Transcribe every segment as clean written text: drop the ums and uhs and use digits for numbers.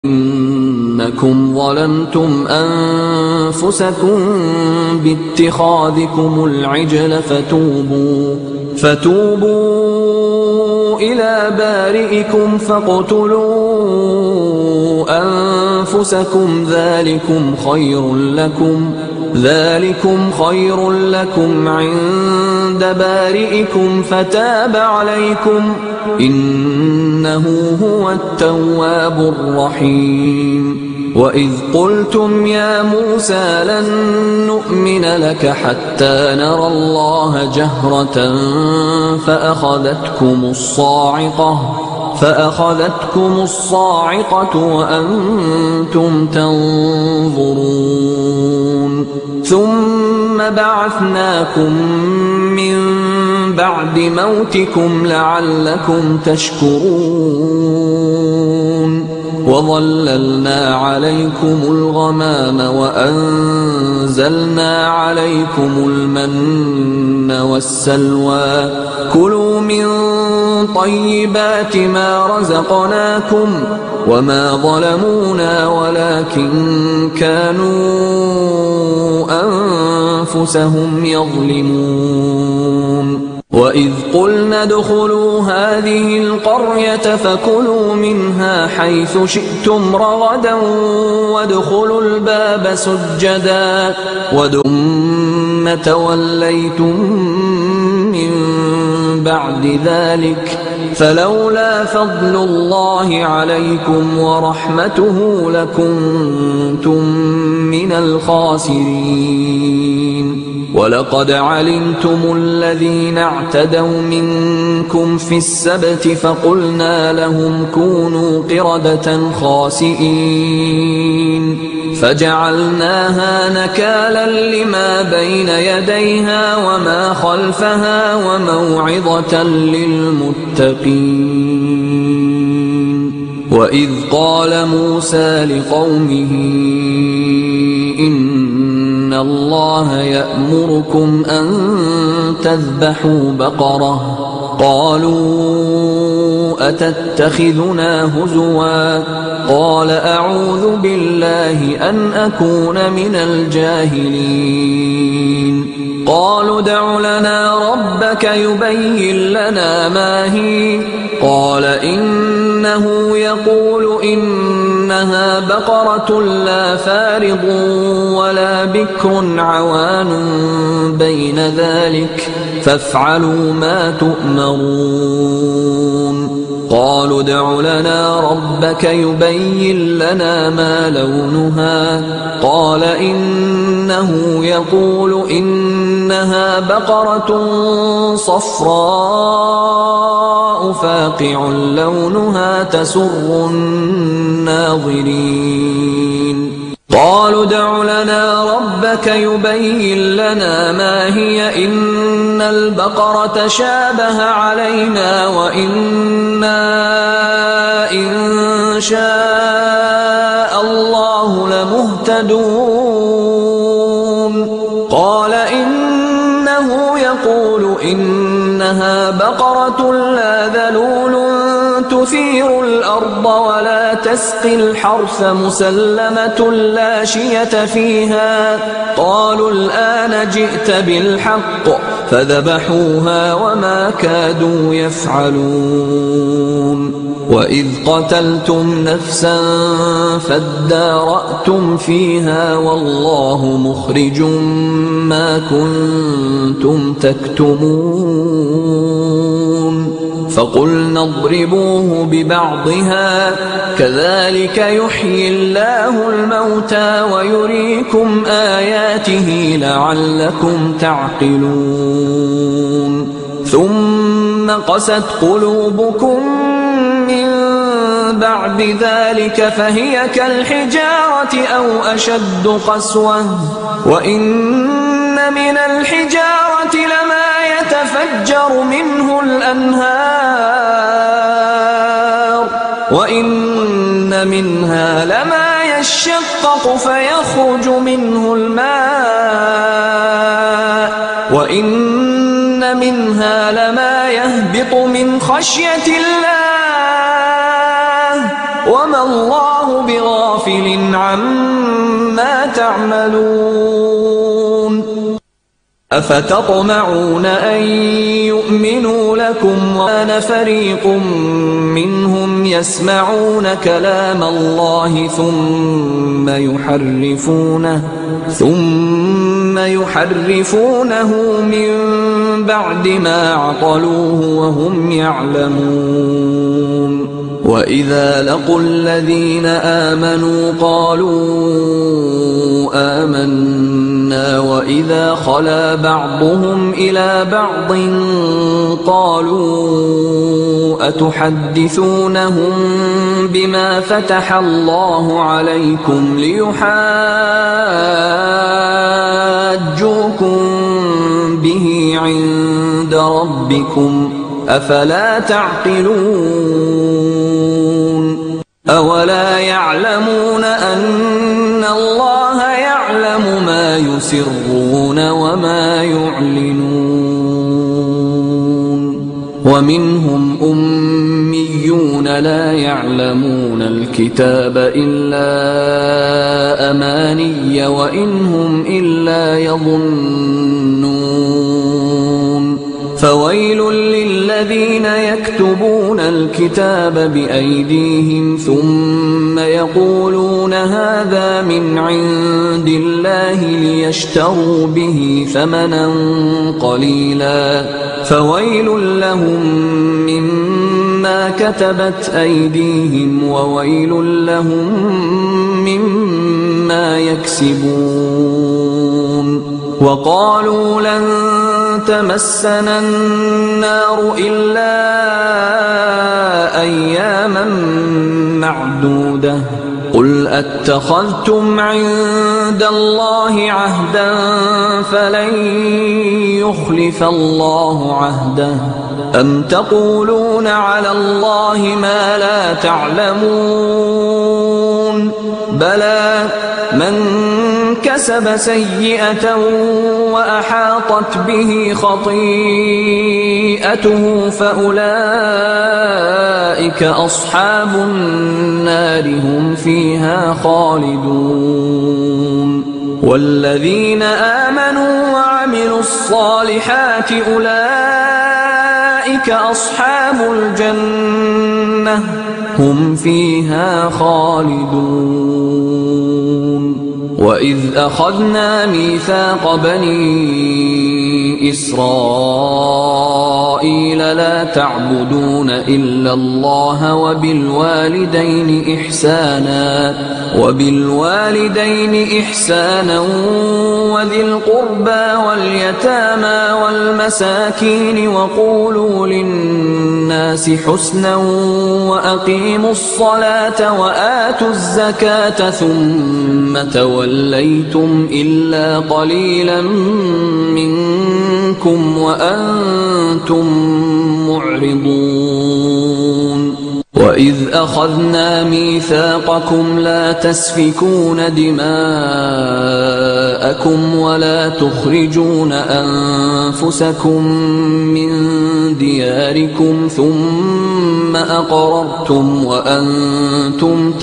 إنكم ظلمتم أنفسكم باتخاذكم العجل فتوبوا إلى بارئكم فاقتلوا أنفسكم ذلكم خير لكم عند بارئكم فتاب عليكم إنه هو التواب الرحيم. وإذ قلتم يا موسى لن نؤمن لك حتى نرى الله جهرة فأخذتكم الصاعقة وأنتم تنظرون ثم بعثناكم من بعد موتكم لعلكم تشكرون وظللنا عليكم الغمام وأنزلنا عليكم المن والسلوى كلوا من طيبات ما رزقناكم وما ظلمونا ولكن كانوا أنفسهم يظلمون. وإذ قلنا ادخلوا هذه القرية فكلوا منها حيث شئتم رغدا وادخلوا الباب سجدا ثم توليتم من بعد ذلك فلولا فضل الله عليكم ورحمته لكنتم من الخاسرين. ولقد علمتم الذين اعتدوا منكم في السبت فقلنا لهم كونوا قردة خاسئين فجعلناها نكالا لما بين يديها وما خلفها وموعظة للمتقين. وإذ قال موسى لقومه إن الله يأمركم أن تذبحوا بقرة قالوا أتتخذنا هزوا قال أعوذ بالله أن أكون من الجاهلين. قالوا ادع لنا ربك يبين لنا ما هي قال إنه يقول إنها بقرة لا فارض ولا بكر عوان بين ذلك فافعلوا ما تؤمرون. قالوا ادع لنا ربك يبين لنا ما لونها قال إنه يقول إنها بقرة صفراء فاقع لونها تسر الناظرين. قالوا ادع لنا ربك يبين لنا ما هي إن البقرة شابه علينا وإنا إن شاء الله لمهتدون. قال إنه يقول إنها بقرة لا ذلول تثير الأرض ولا تسقي الحرث مسلمة لا شية فيها. قالوا الآن جئت بالحق فذبحوها وما كادوا يفعلون. وإذ قتلتم نفسا فادارأتم فيها والله مخرج ما كنتم تكتمون. فقلنا اضربوه ببعضها كذلك يحيي الله الموتى ويريكم آياته لعلكم تعقلون. ثم قست قلوبكم من بعد ذلك فهي كالحجارة أو أشد قسوة وإن من الحجارة لما يتفجر منه الأنهار وإن منها لما يشقق فيخرج منه الماء وإن منها لما يهبط من خشية الله وما الله بغافل عما تعملون أفتطمعون أن يؤمنوا لكم وكان فريق منهم يسمعون كلام الله ثم يحرفونه من بعد ما عقلوه وهم يعلمون وإذا لقوا الذين آمنوا قالوا آمنا وإذا خلا بعضهم إلى بعض قالوا أتحدثونهم بما فتح الله عليكم ليحاجوكم به عند ربكم أفلا تعقلون أولا يعلمون أن الله يعلم ما يسرون وما يعلنون ومنهم أميون لا يعلمون الكتاب إلا أماني وإن هم إلا يظنون فويل للذين يكتبون الكتاب بأيديهم ثم يقولون هذا من عند الله ليشتروا به ثمنا قليلا فويل لهم مما كتبت أيديهم وويل لهم مما يكسبون وقالوا لن تمسنا النار إلا أياما معدودة قل أتخذتم عند الله عهدا فلن يخلف الله عهده أم تقولون على الله ما لا تعلمون بلى من كسب سيئة وأحاطت به خطيئته فأولئك أصحاب النار هم فيها خالدون والذين آمنوا وعملوا الصالحات أولئك أصحاب الجنة هم فيها خالدون وإذ أخذنا ميثاق بني إسرائيل لا تعبدون إلا الله وبالوالدين إحسانا وذي القربى واليتامى والمساكين وقولوا للناس حسنا وأقيموا الصلاة وآتوا الزكاة ثم توليتم إلا قليلا منكم وأنتم معرضون وإذ أخذنا ميثاقكم لا تسفكون دماءكم ولا تخرجون أنفسكم من دياركم ثم أقررتم وأنتم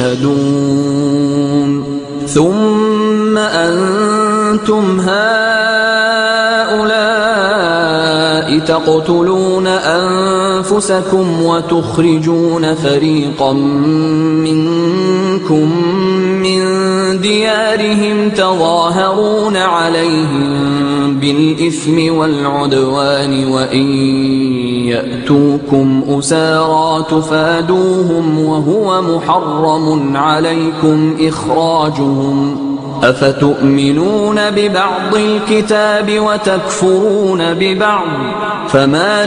تشهدون ثم أنتم هؤلاء تقتلون أنفسكم وتخرجون فريقا منكم من ديارهم تظاهرون عليهم بالإثم والعدوان وإن يأتوكم أسارى تفادوهم وهو محرم عليكم إخراجهم أفتؤمنون ببعض الكتاب وتكفرون ببعض فما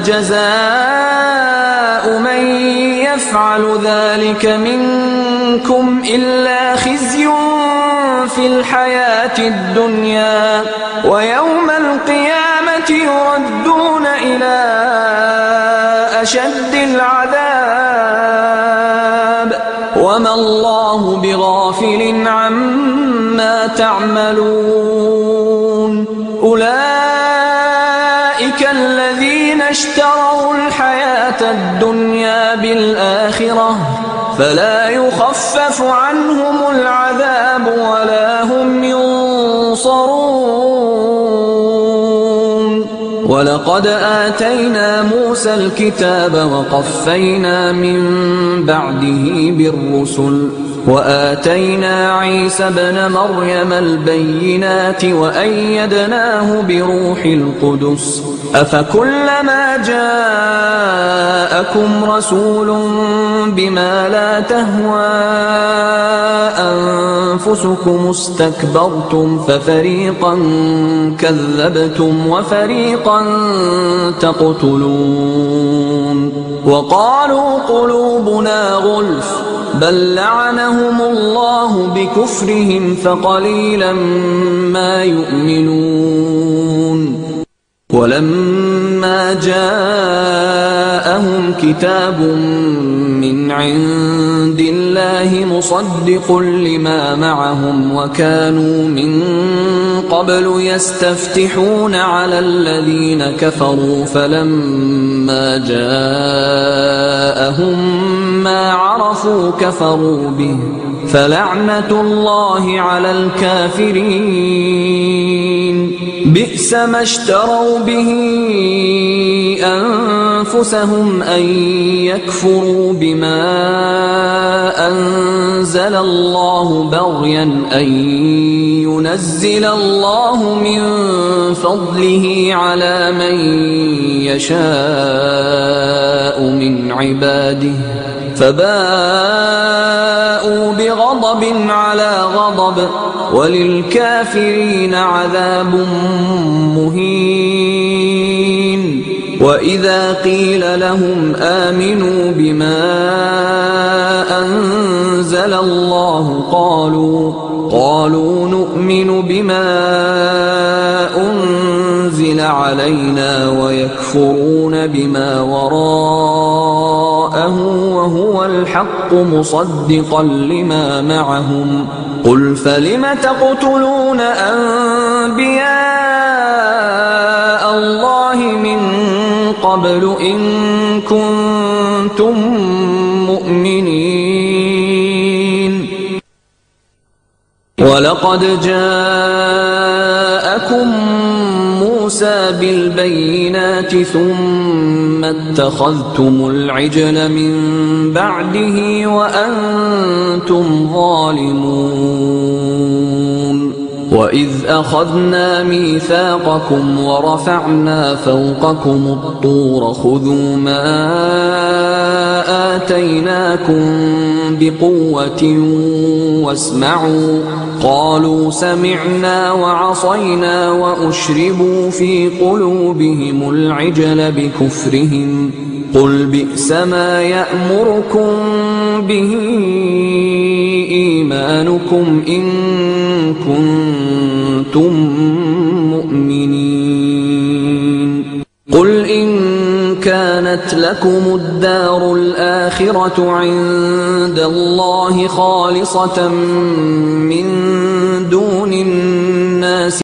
جزاء من يفعل ذلك منكم إلا خزي في الحياة الدنيا ويوم القيامة يردون إلى أشد العذاب وما الله بغافل عما تعملون أولئك الذين اشتروا الحياة الدنيا بالآخرة فلا يخفف عنهم العذاب ولا هم ينصرون. ولقد آتينا موسى الكتاب وقفينا من بعده بالرسل وآتينا عيسى ابن مريم البينات وأيدناه بروح القدس أفكلما جاءكم رسول بما لا تهوى أنفسكم استكبرتم ففريقا كذبتم وفريقا تقتلون. وقالوا قلوبنا غلف بل لعنهم الله بكفرهم فقليلا ما يؤمنون. ولما جاءهم كتاب من عند الله مصدق لما معهم وكانوا من قبل يستفتحون على الذين كفروا فلما جاءهم ما عرفوا كفروا به فلعنة الله على الكافرين. بئس ما اشتروا به أنفسهم أن يكفروا بما أنزل الله بغيا أن ينزل الله من فضله على من يشاء من عباده فباءوا بغضب على غضب وللكافرين عذاب مهين. وإذا قيل لهم آمنوا بما أنزل الله قالوا نؤمن بما أنزل علينا ويكفرون بما وراءه وهو الحق مصدقا لما معهم. قل فلم تقتلون أنبياء الله من قبل إن كنتم مؤمنين. ولقد جاءكم موسى بالبينات ثم اتخذتم العجل من بعده وأنتم ظالمون. وإذ أخذنا ميثاقكم ورفعنا فوقكم الطور خذوا ما آتيناكم بقوة واسمعوا قالوا سمعنا وعصينا وأشربوا في قلوبهم العجل بكفرهم قل بئس ما يأمركم به إيمانكم إن كنتم مؤمنين. قل إن كانت لكم الدار الآخرة عند الله خالصة من دون الناس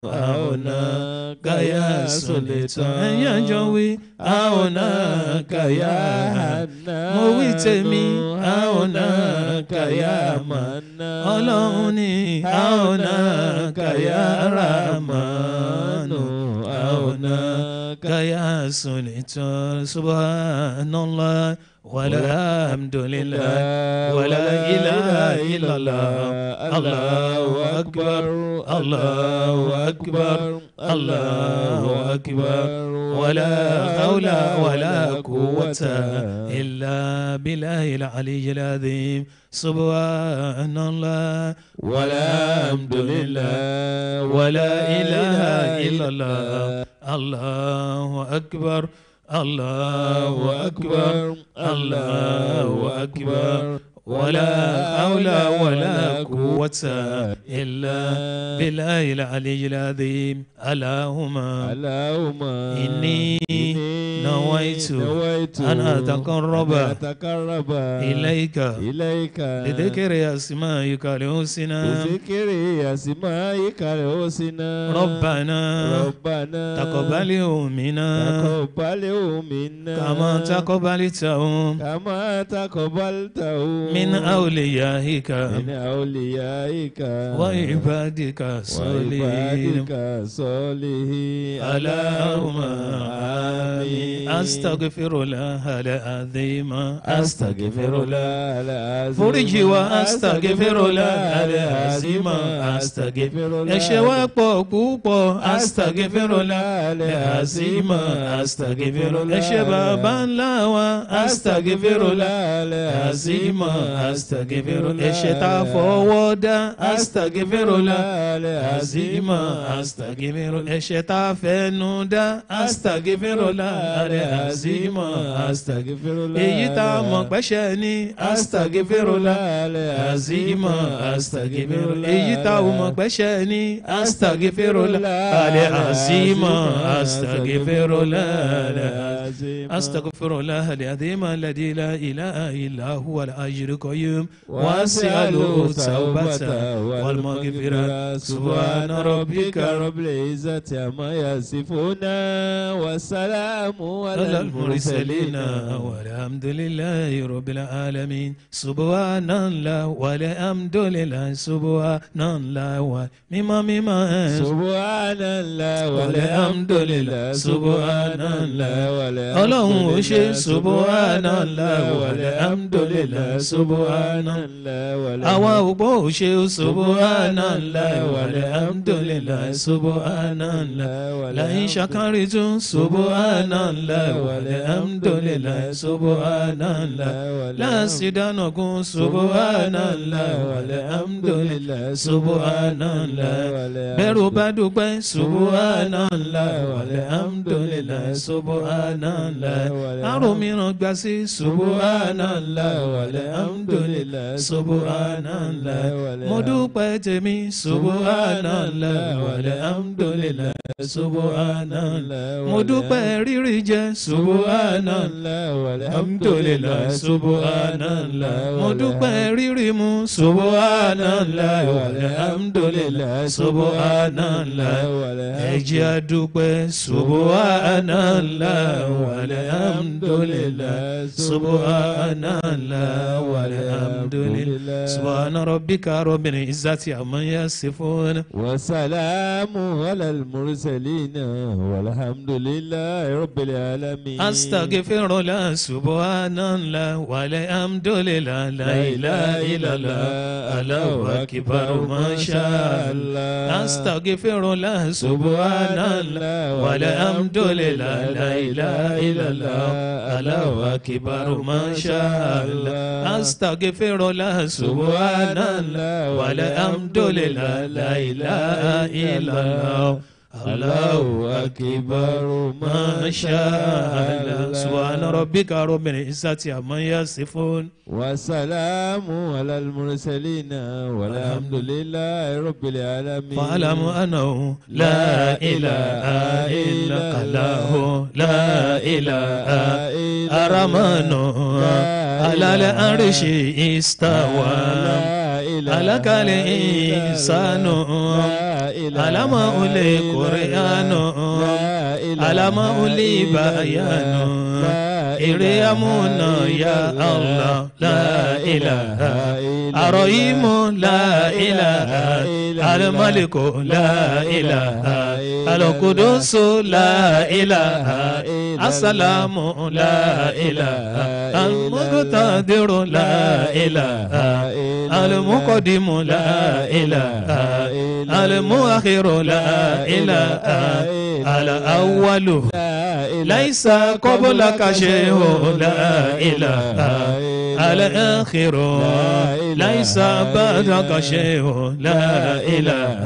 àwọnà káyà sọlẹ̀tàn. ẹ̀yin àjọ wí àwọnà káyà àná. mo wí tèmi àwọnà káyà màná. ọlọ́run ní àwọnà káyà ràmánù. àwọnà káyà sọlẹ̀tàn. subhanallah walhamdulillah wala ilaha illallah. allahu akbar allahu akbar allahu akbar. wala hawla wala quwwata illa billahil aliyyil azim. subhanallah walhamdulillah wala ilaha illallah. allahu akbar الله أكبر الله أكبر ولا حول ولا قوة إلا بالله العلي العظيم. اللهم إني نويت أن أتقرب إليك بذكر أسمائك الحسنى ربنا تقبل منا كما تقبلته من أوليائك وعبادك الصالحين. اللهم آمين. أستغفر الله العظيم أستغفر الله العظيم. فرجي وأستغفر الله العظيم أستغفر الله. ẹ̀ṣẹ̀ pọ̀ púpọ̀ أستغفر الله العظيم أستغفر الله. ẹ̀ṣẹ̀ bàbá ńlá wa أستغفر الله العظيم أستغفر الله. ẹ̀ṣẹ̀ tá a fọwọ́ dá أستغفر الله العظيم أستغفر الله. ẹ̀ṣẹ̀ tá a fẹnu dá أستغفر الله العظيم أستغفر الله. èyí tá a mọ̀ pẹ́ṣẹ̀ ni أستغفر الله العظيم أستغفر الله. èyí tá a mọ̀ pẹ́ṣẹ̀ ni أستغفر الله العظيم أستغفر الله العظيم. أستغفر الله العظيم الذي لا إله إلا هو الحي القيوم وأسأله التوبة والمغفرة. سبحان ربك رب العزة عما يصفون والسلام على المرسلين والحمد لله رب العالمين. سبحان الله والحمد لله سبحان الله مما سبحان الله والحمد لله سبحان الله. ọlọ́run ò ṣe سبحان الله والحمد لله سبحان الله. àwa ògbó ò ṣe سبحان الله والحمد لله سبحان الله. لئن شكرتم سبحان الله والحمد لله سبحان الله. لأزيدنكم سبحان الله والحمد لله سبحان الله. bẹ́rù bá dúpẹ́ سبحان الله والحمد لله سبحان الله. àrùn mìíràn gbà sí سبحان الله والحمد لله سبحان الله. mo dúpẹ́ tèmi سبحان الله والحمد لله سبحان الله. mo dúpẹ́ rírí jẹ سبحان الله والحمد لله سبحان الله. mo dúpẹ́ rírí mu سبحان الله والحمد لله سبحان الله. ẹ jẹ́ a dúpẹ́ سبحان الله والحمد لله سبحان الله والحمد لله. سبحان ربك رب العزة عما يصفون وسلام على المرسلين والحمد لله رب العالمين. أستغفر الله سبحان الله والحمد لله لا إله إلا الله الله أكبر ما شاء الله. أستغفر الله سبحان الله والحمد لله لا إله إلا الله الله أكبر ما شاء الله. أستغفر الله سبحان الله والحمد لله لا إله إلا الله الله أكبر ما شاء الله. سبحان ربك رب العزة عما يصفون وسلام على المرسلين والحمد لله رب العالمين. فاعلم أنه لا إله إلا الله لا إله إلا الرحمن على العرش استوى علق الإنسان على ما أولي قرآن على ما أولي بيان إريامنا يا الله لا إله الرحيم لا إله الملك لا إله القدوس لا إله السلام لا إله المقتدر لا إله المقدم لا إله المؤخر لا إله الأول ليس قبلك شيء لا إله الآخر ليس بعدك شيء لا إله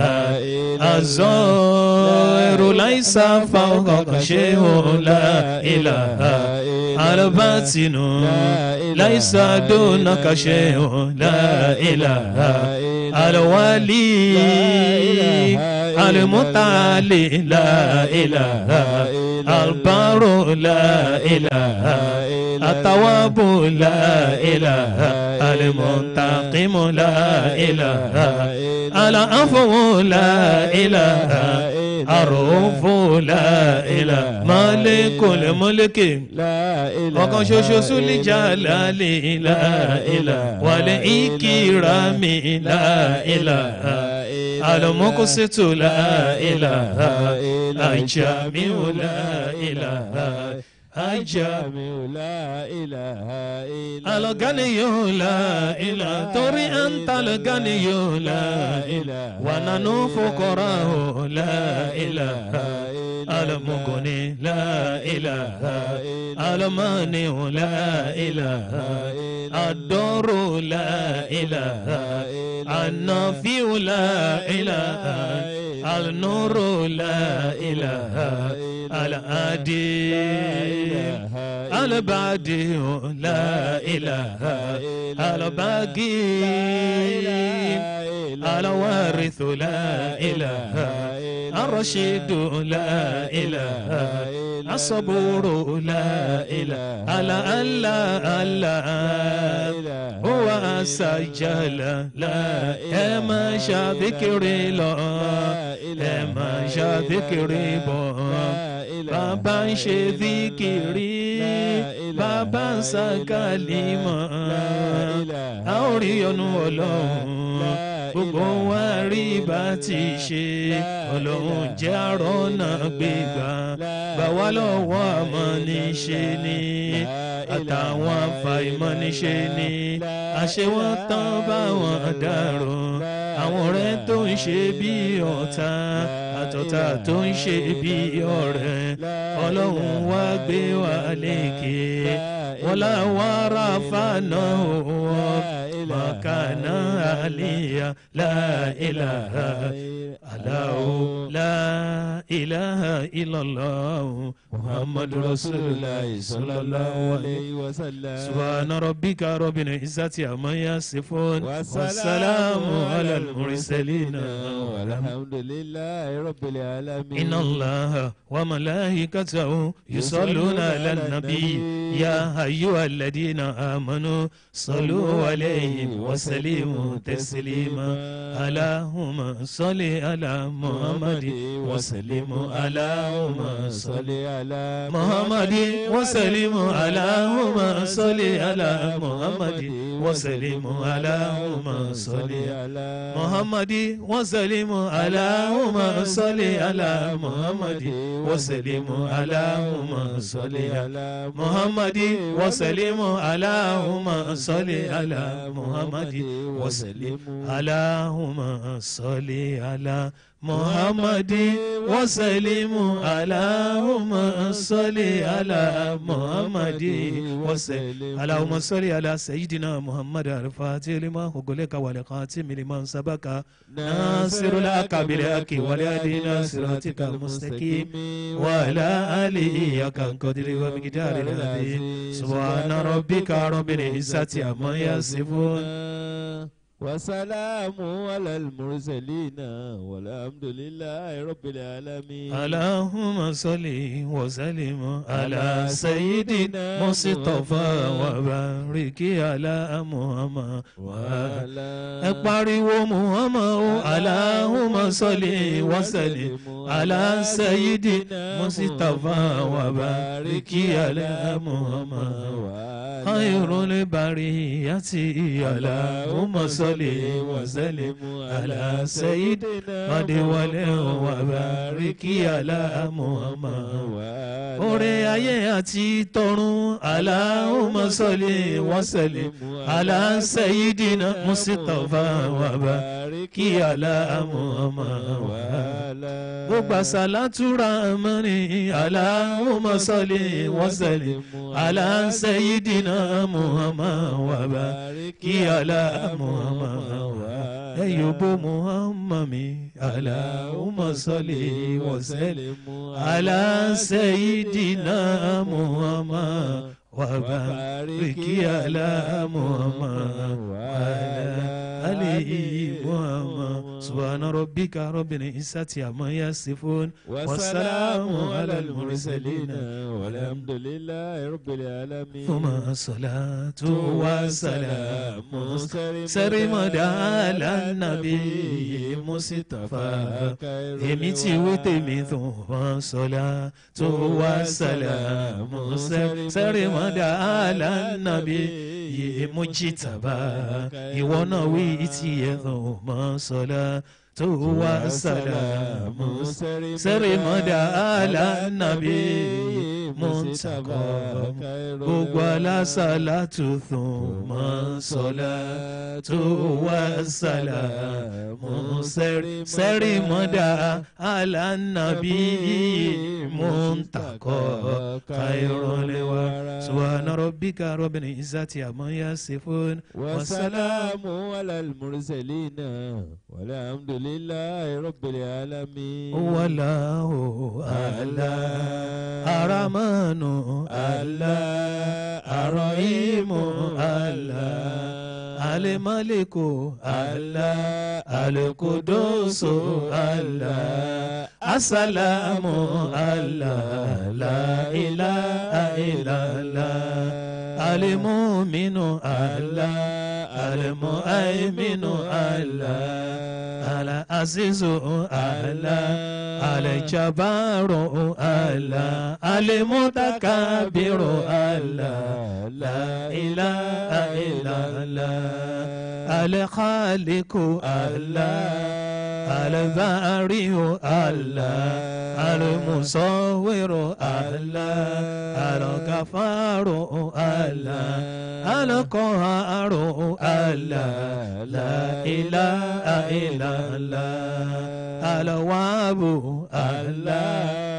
الظاهر ليس فوقك شيء لا إله الباطن ليس دونك شيء لا إله الولي المتعالي لا إله البر لا إله التواب لا إله المنتقم لا إله العفو لا إله الرؤوف لا إله مالك الملك لا إله وكان شوشو الجلال لا إله والإكرام لا إله المقسط لا إله الجامع لا إله الجامع لا إله إلا الغني لا إله تري أنت الغني لا إله ونحن فقراء لا إله المغني لا إله المانع لا إله الدور لا إله النافع لا إله النور لا إله العدي البعدي لا إله الباقي الوارث لا إله الرشيد لا إله الصبور لا إله الله هو سجل لا ما شذكر لا ما شذكر bàbá ń ṣe zikiri bàbá ń ṣàkàlímọ̀ a ó rí ọ̀nù ọlọ́run gbogbo wa rí bá ti ṣe ọlọ́run jẹ́ àrọ́nà gbégbá gbà wá lọ́wọ́ àmọ́ níṣe ni àtàwọn àfàìmọ̀ níṣe ni àṣewọ́n tán báwọn dàrú àwọn ọ̀rẹ́ tó ń ṣe bí ọ̀tá àtọ̀tá tó ń ṣe bí ọ̀rẹ́ ọlọ́run wá gbé wa lékè wọ́n láwọn ará fàánà wọ́n mọ̀kànà àlìyá láìláha aláwo láìláha ìlọ́láhu muhammadu rasulillah sallallahu alayhi wa sallam subhana rabbika rabbil izzati amma yasifun wassalamu ala al-mursalina walhamdulillahi rabbil alamin inna allaha wa malaikatahu yusalluna ala an-nabi ya ayyuhalladhina amanu sallu alayhi wa sallimu taslima allahumma salli ala muhammadin wa sallimu allahumma salli ala muhammadin wa sallimu allahumma salli ala muhammadin wa sallimu allahumma salli ala muhammadin wa sallimu allahumma salli ala muhammadin wa sallimu allahumma salli ala muhammadin wa sallimu allahumma salli ala muhammadin wa sallimu allahumma salli ala muhammadin wa sallimu allahumma salli ala muhammadin wa sallimu allahumma salli ala sayyidina muhammad al-fatih lima hugulika wal khatim liman sabaka nasirul akabil haqi wal hadina siratika al-mustaqim wa ala alihi yakan qadri wa miqdari al-azim subhana rabbika rabbil izzati amma yasifun وسلام على المرسلين والحمد لله رب العالمين. اللهم صل وسلم على سيدنا مصطفى وبارك على محمد ẹ pariwo Muhammad Allahumma salli wa sallim ala sayyidina Mustafa wa bariki ala Muhammad khairul bariyati Allahumma salli wa sallim ala sayyidina wa bariki ala Muhammad ore ayé àti tọ̀run Allahumma salli wa sallim ala sayyidina Mustafa wa bariki ala Muhammad gbogbo àsàlátù Rahmani Allahumma salli wa sallim ala sayyidina Muhammad wa bariki ala Muhammad ẹ̀yọ́bọ̀ Muhammad mi Allahumma salli wa sallim ala sayyidina Muhammad wa bariki ala Muhammad wa ali Muhammad subhana rabbika rabbil izzati amma yasifun wa salamun ala al mursalin walhamdulillahi rabbil alamin. thumma salatu wa salamu sarimada ala nabi Mustafa èmi tí wí tèmi thumma salatu wa salamu sarimada ala nabi Mujitaba ìwọ náà wí tiẹ̀ thumma salatu wa salamu sarimada ala nabi Muntaka gbogbo alásàlátù thumma salatu wa salamu sarimada ala nabi Muntaka khairul wara subhana rabbika rabbil izzati amma yasifun wa salamu alal mursalin walhamdulillahi rabbil alamin. wallahu Allah aramanu Allah arahimu Allah alimaliku Allah alikudusu Allah asalamu Allah la ilaha illallah alimuminu Allah alimuaiminu Allah alazizu Allah alijabaru Allah alimutakabiru Allah la ilaha illallah alikhaliku Allah albariu Allah almusawiru Allah alghafaru Allah alqaharu Allah la ilaha illallah alwabu Allah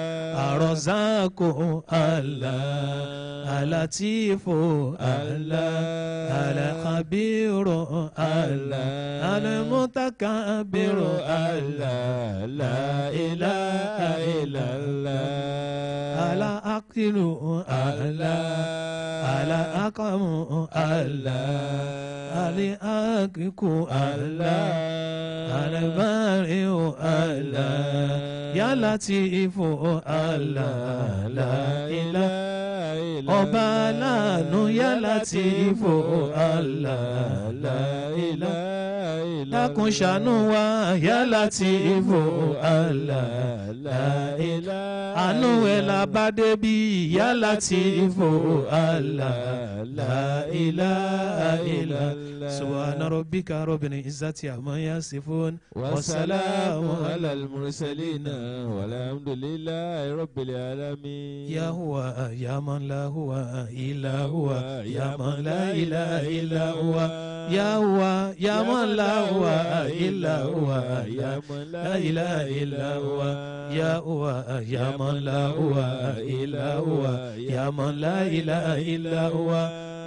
arzaku Allah alatifu Allah alkhabiru Allah almutakabiru Allah la ilaha illallah ala aqilu Allah ala aqamu Allah ali aqiku Allah ala bariu Allah ya latifu Allah la ilaha ọba aláàánú ya latifu Allah la ilaha dákun ṣàánú wa ya latifu Allah la ilaha àánú ẹ̀ la bá débi ya latifu Allah la ilaha illallah subhana rabbika rabbil izzati amma yasifun wa salamun alal mursalin walhamdulillahi rabbil alamin. ya huwa ya man la huwa illa huwa ya man la ilaha illa huwa ya huwa ya man la huwa illa huwa ya man la ilaha illa huwa ya huwa ya man la huwa illa huwa ya man la ilaha illa huwa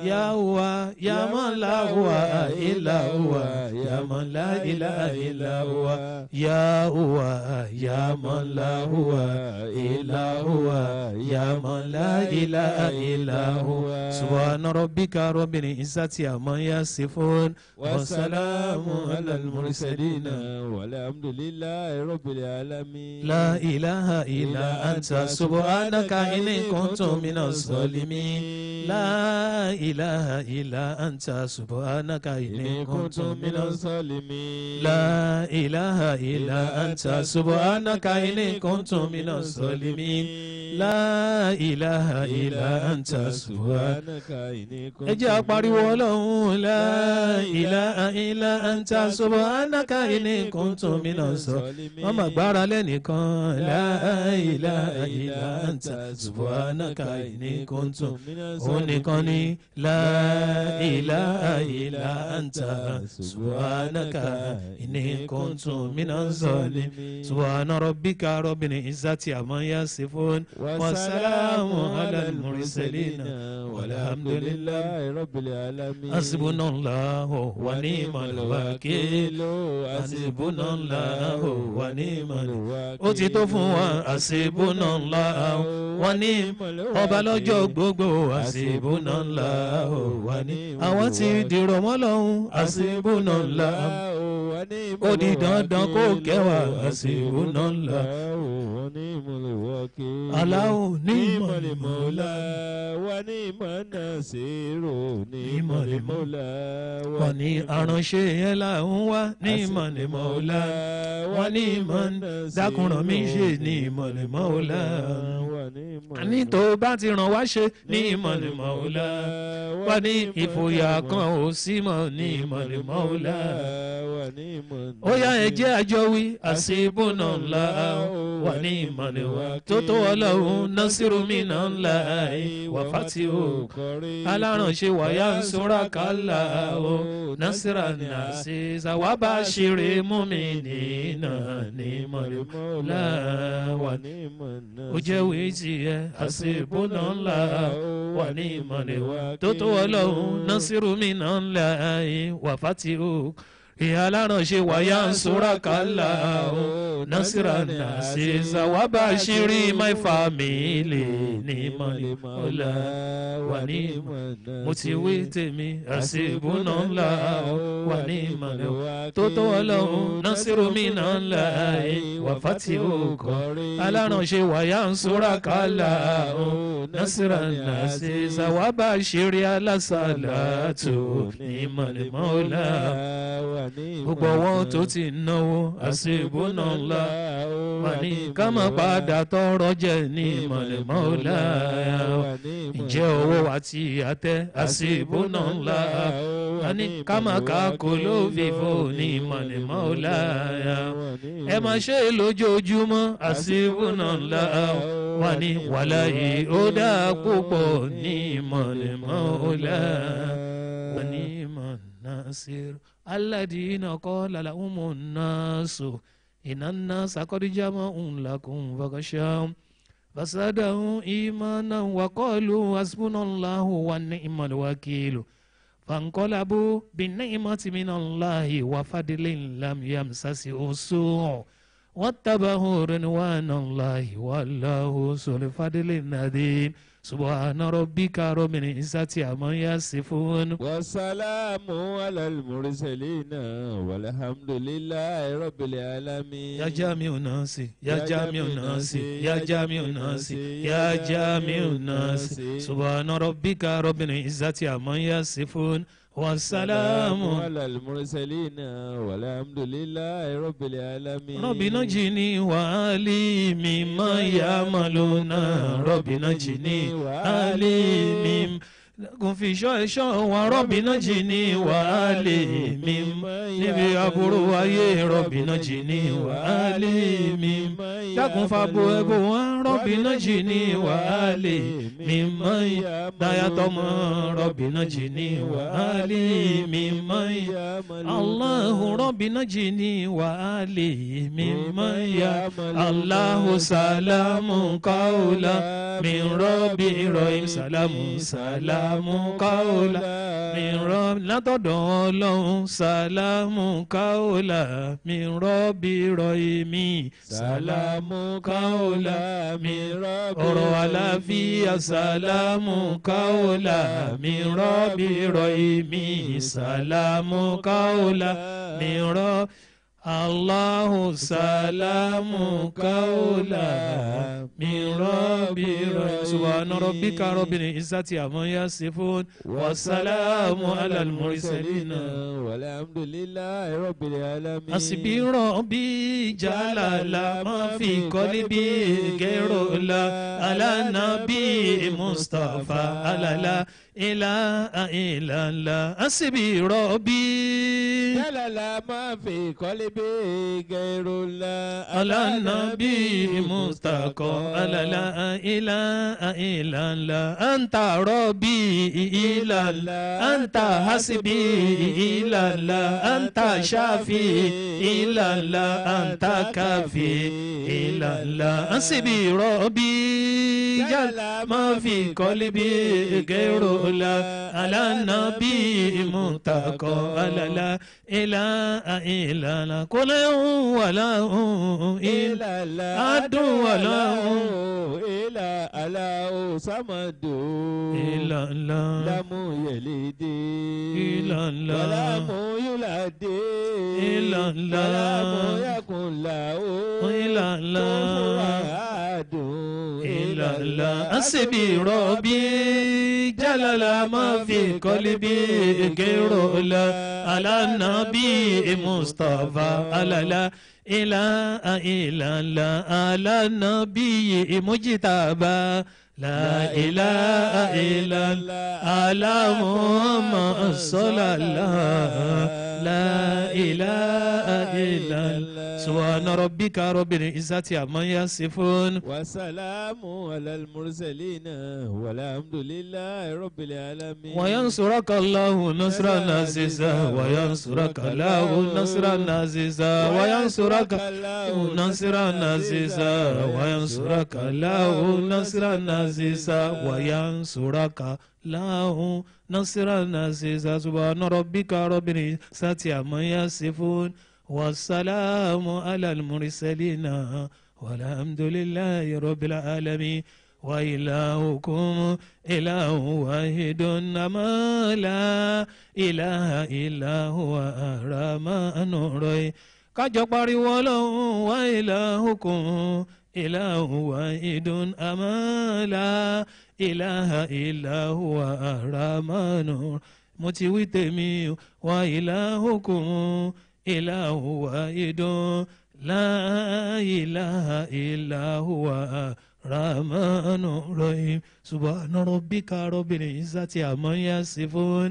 يا هو يا من لا هو إلا هو يا من لا إله إلا هو يا هو يا من لا هو إلا هو يا من لا إله إلا هو سبحان ربك رب العزة عما يصفون والسلام على المرسلين والحمد لله رب العالمين لا إله إلا أنت سبحانك إني كنت من الظالمين لا إله إلا أنت سبحانك إني كنت من الظالمين لا إله إلا أنت سبحانك إني كنت من الظالمين لا إله إلا أنت سبحانك إني كنت ẹ jẹ́ á pariwo Ọlọ́run لا إله إلا أنت سبحانك إني كنت من الظالمين wọ́n máa gbára lẹ́nìkan لا إله إلا أنت سبحانك إني كنت òun nìkan ni لا إله إلا أنت سبحانك إني كنت من الظالمين سبحان ربك رب العزة عما يصفون والسلام على المرسلين والحمد لله رب العالمين حسبنا الله ونعم الوكيل حسبنا الله ونعم الوكيل ó ti tó fún wa حسبنا الله ونعم ọba lọ́jọ́ gbogbo حسبنا الله ونعم àwọn tí dìrọ̀ mọ́ lọ́hùn حسبنا الله ó di dandan kó kẹwàá حسبنا الله Allahu ni'mal mawla wa ni'man nasir ni'mal mawla wa ní aránṣẹ́ yẹn là ń wá ni'mal mawla wa ni'man dákùnrán mi ṣe ni'mal mawla àní tó bá ti ràn wá ṣe ni'mal mawla wa ní ìfòyà kan ò sí mọ́ ni'mal mawla ó yá ẹ jẹ́ àjọ wí hasbunallah wa ni'mal wakil tó tó Ọlọ́run nasiru minallahi wa fatihu alárànṣe wàyà sọ́ra kálá o nasira nasi zawaba ṣeré mu'minina ni'mal mawla wa ó jẹ́ wí tiẹ̀ hasbunallah wa ni'mal wakil tó tó Ọlọ́run nasiru minallahi wa fatihu alárànṣe wàyà sọ́ra kálá o nasira nasi zawaba ṣeré my family ni'mal mawla wa ni'mal mo ti wí tèmi hasbunallah wa ni'mal tó tó Ọlọ́run nasiru minallahi wa fatihu alárànṣe wàyà sọ́ra kálá o nasira nasi zawaba ṣeré alásàlátù ni'mal mawla gbogbo wọn tó ti náwó hasbunallah wà ní ká má padà tọrọ jẹ ní mọ̀lẹ́mọ́lá ǹjẹ́ owó àti àtẹ hasbunallah wà ní ká má ká kó ló fìfò ní mọ̀lẹ́mọ́lá ẹ má ṣe lójoojúmọ́ hasbunallah wà ní wàláyé ó dá púpọ̀ ní mọ̀lẹ́mọ́lá wà ní mọ̀nàṣírò. الذين قال لهم الناس إن الناس قد جمعوا لكم فخشوهم فزادهم إيمانا وقالوا حسبنا الله ونعم الوكيل فانقلبوا بنعمة من الله وفضل لم يمسسهم سوء واتبعوا رضوان الله والله ذو الفضل العظيم سبحان ربك رب العزة عما يصفون والسلام على المرسلين والحمد لله رب العالمين يا جامع الناس يا جامع الناس يا جامع الناس يا جامع الناس سبحان ربك رب العزة عما يصفون والسلام على المرسلين والحمد لله رب العالمين رب نجني وآلي مما يعملون رب نجني وآلي مما kò fi ṣọ́ wa rọ́bì náà jì ní wàhálì mi níbi aburú ayé rọ́bì náà jì ní wàhálì mi dákun fàbọ̀ ẹ̀bùn wọn rọ́bì náà jì ní wàhálì mi dáyàtọ̀mọ́ rọ́bì náà jì ní wàhálì mi Allahu rọ́bì náà jì ní wàhálì mi Allahu salamu qawla min rabbi rahim salamu salam. sàlámù káólà min rabb látọ̀dọ̀ ọlọ́run sàlámù káólà min rabbi rahimi sàlámù káólà min rabbi ọ̀rọ̀ àlàáfíà sàlámù káólà min rabbi rahimi sàlámù káólà min rabbi Allahu salamu kaula min rabbi subhana rabbika rabbil izzati amma yasifun wa salamu alal mursalin walhamdulillahi rabbil alamin. Hasbi rabbi jalala ma fi qalbi ghayrulla ala nabi mustafa alala ilaha illallah. Hasbi rabbi jalala ma fi qalbi غيرullah على النبي مستقى على لا إله إلا الله أنت ربي إلا الله أنت حسبي إلا الله أنت شافي إلا الله أنت كافي إلا الله حسبي ربي جل ما في قلبي غير الله على النبي مستقى على لا إله إلا الله قل ولا إلا الله أدو ولا إلا الله صمد إلا الله لم يلد إلا الله ولم يولد إلا الله ولم يكن له إلا الله أحد إلا الله حسبي ربي جلل ما في قلبي غير الله على النبي مصطفى على لا إله إلا الله على النبي مجتبى لا إله إلا الله على محمد صلى الله لا إله إلا الله سبحان ربك رب العزة عما يصفون وسلام على المرسلين والحمد لله رب العالمين. وينصرك الله نصرا عزيزا وينصرك الله نصرا عزيزا وينصرك نصرا عزيزا وينصرك الله نصرا عزيزا وينصرك الله نصرا عزيزا سبحان ربك رب العزة عما يصفون والسلام على المرسلين والحمد لله رب العالمين وإلهكم إله واحد ما لا إله إلا هو الرحمن الرحيم kájọ pariwo Ọlọ́run wa ilahukum ilahu wahidun ama la ilaha illa huwa ar-rahmanu. Mo ti wí tèmi wa ilahukum ilahu wahidun la ilaha illa huwa ar-rahmanu rahim. Subhana rabbika rabbil izzati amma yasifun.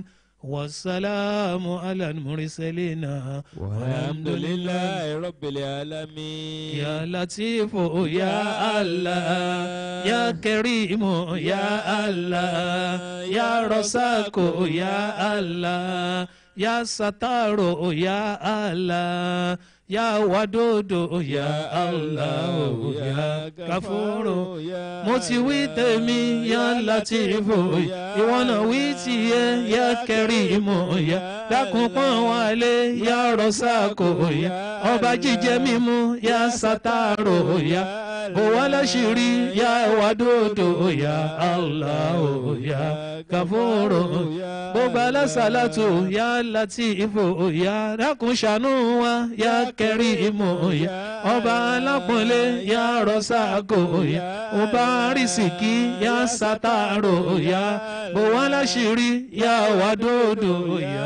والسلام على المرسلين والحمد لله رب العالمين. يا لطيف يا الله يا كريم يا الله يا رزاق يا الله يا ستار يا الله يا ودود يا الله يا غفور. mo ti wí tèmi ya Latifu ìwọ náà wí tiẹ̀ ya Kẹ́rímù ya dákun pọ́n wálé ya Rọ́sákò ya ọba jíjẹ mímu ya Sátárò ya bò wá láṣìírí ya Wàdúdù ya Allah ya Gàfúrò. gbogbo alásàlátù ya Latifu ya dákun ṣàánú wa ya Kẹ́rímù ya ọba alápọ̀nlé ya Rọ́sákò ya ọba arísìkí ya Sátárò ya bò wá láṣìírí ya Wàdúdù ya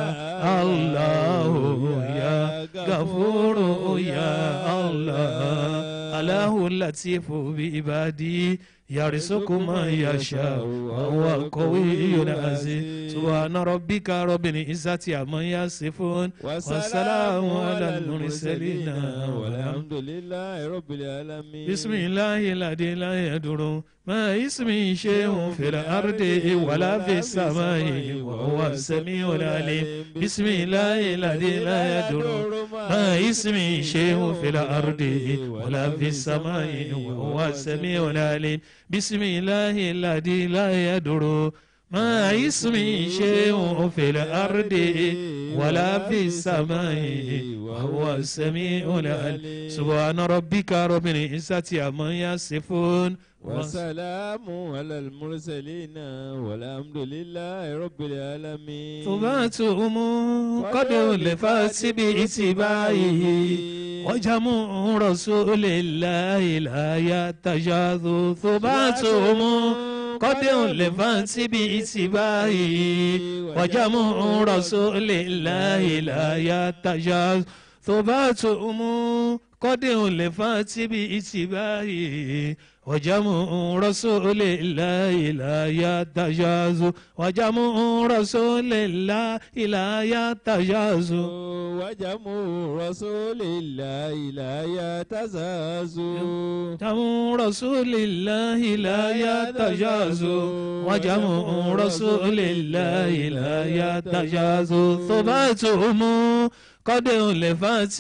Allah ya Gàfúrò ya Allah. Allahu latifu bi ibadi yarisuku man yasha wa huwa qawiyyun aziz. Subhana rabbika rabbil izzati amma yasifun wa salamun alal mursalin walhamdulillahi rabbil alamin. Bismillahil ladzi la yadurru ma ismihi shay'un fil ardi wala fis samai wa huwa as-sami'ul alim. Bismillahil ladzi la yadurru ma ismihi shay'un fil ardi wala fis samai wa huwa as-sami'ul alim. Bismillahil ladzi la yadurru ما اسمي شيء في الأرض ولا في السماء وهو السميع العليم سبحان ربك رب العزة عما يصفون وسلام على المرسلين والحمد لله رب العالمين ثباتهم قد ألفت باتباعه وجمع رسول الله لا يتجاذ ثباتهم قد ألفت باتباعه وجمع رسول الله لا يتجاذ ثباتهم قد ألفت باتباعه وجمع رسول الله لا يتجاوز وجمع رسول الله لا يتجاوز وجمع رسول الله لا يتجاوز جمع رسول الله لا يتجاوز وجمع رسول الله لا يتجاوز ثباتهم قد ألفت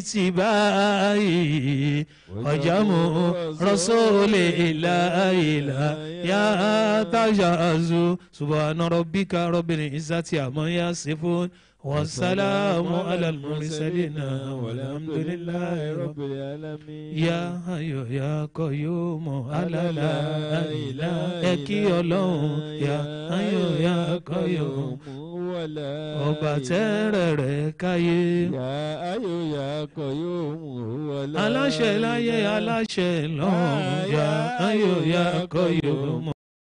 باتباعه وجمع رسول الله لا يتجاوز سبحان ربك رب العزة عما يصفون والسلام على المرسلين والحمد لله رب العالمين يا حي يا قيوم على لا إله إلا الله يا حي يا قيوم ọba tẹ́rẹ̀ rẹ̀ káyé aláṣẹ láyé aláṣẹ lọ́run yá ayò yá kọyò mọ́.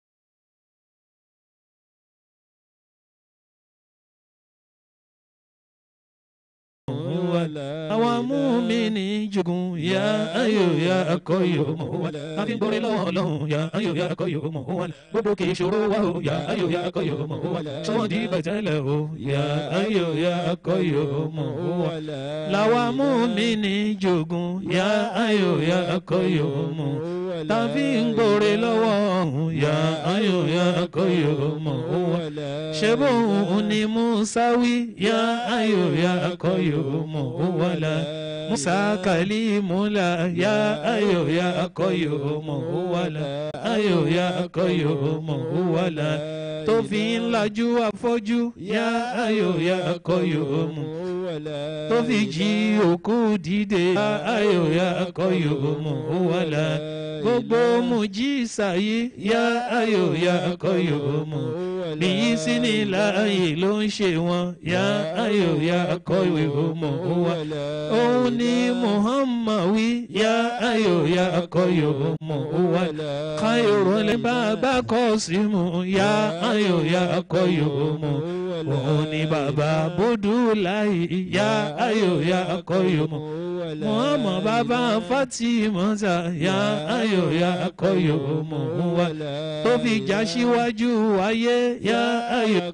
Àwa mùmínì jogun ya ayò ya akọyò mọ̀ wá. Àfi gbọ́rí lọ́wọ́ Ọlọ́run ya ayò ya akọyò mọ̀ wá. Gbogbo kì í ṣòro wá o ya ayò ya akọyò mọ̀ wá. Sọ́wọ́n di bẹ̀tẹ̀lẹ̀ o ya ayò ya akọyò mọ̀ wá. Làwa mùmínì jogun ya ayò ya akọyò mọ̀. Tàbí gbọ́rí lọ́wọ́ ọ̀hún ya ayò ya akọyò mọ̀ wá. Ṣé bóun ni Musa wí ya ayò ya akọyò mọ̀ wá. Musa kalimula ya ayo ya qayyum wala ayo ya qayyum wala tó fi ń lajú afọ́jú ya ayo ya qayyum tó fi jí òkú dìde ya ayo ya qayyum wala gbogbo mùjísà yìí ya ayo ya qayyum bíyí sí ní láàyè ló ń ṣe wọn ya ayo ya qayyum wala òun ni Muhammad wí ya ayo ya qayyum wala khairul baba Qasimu ya ayo ya qayyum òun ni bàbá Abdullahi ya ayo ya qayyum Muhammad bàbá Fatimata ya ayo ya qayyum tó fi já síwájú ayé ya ayo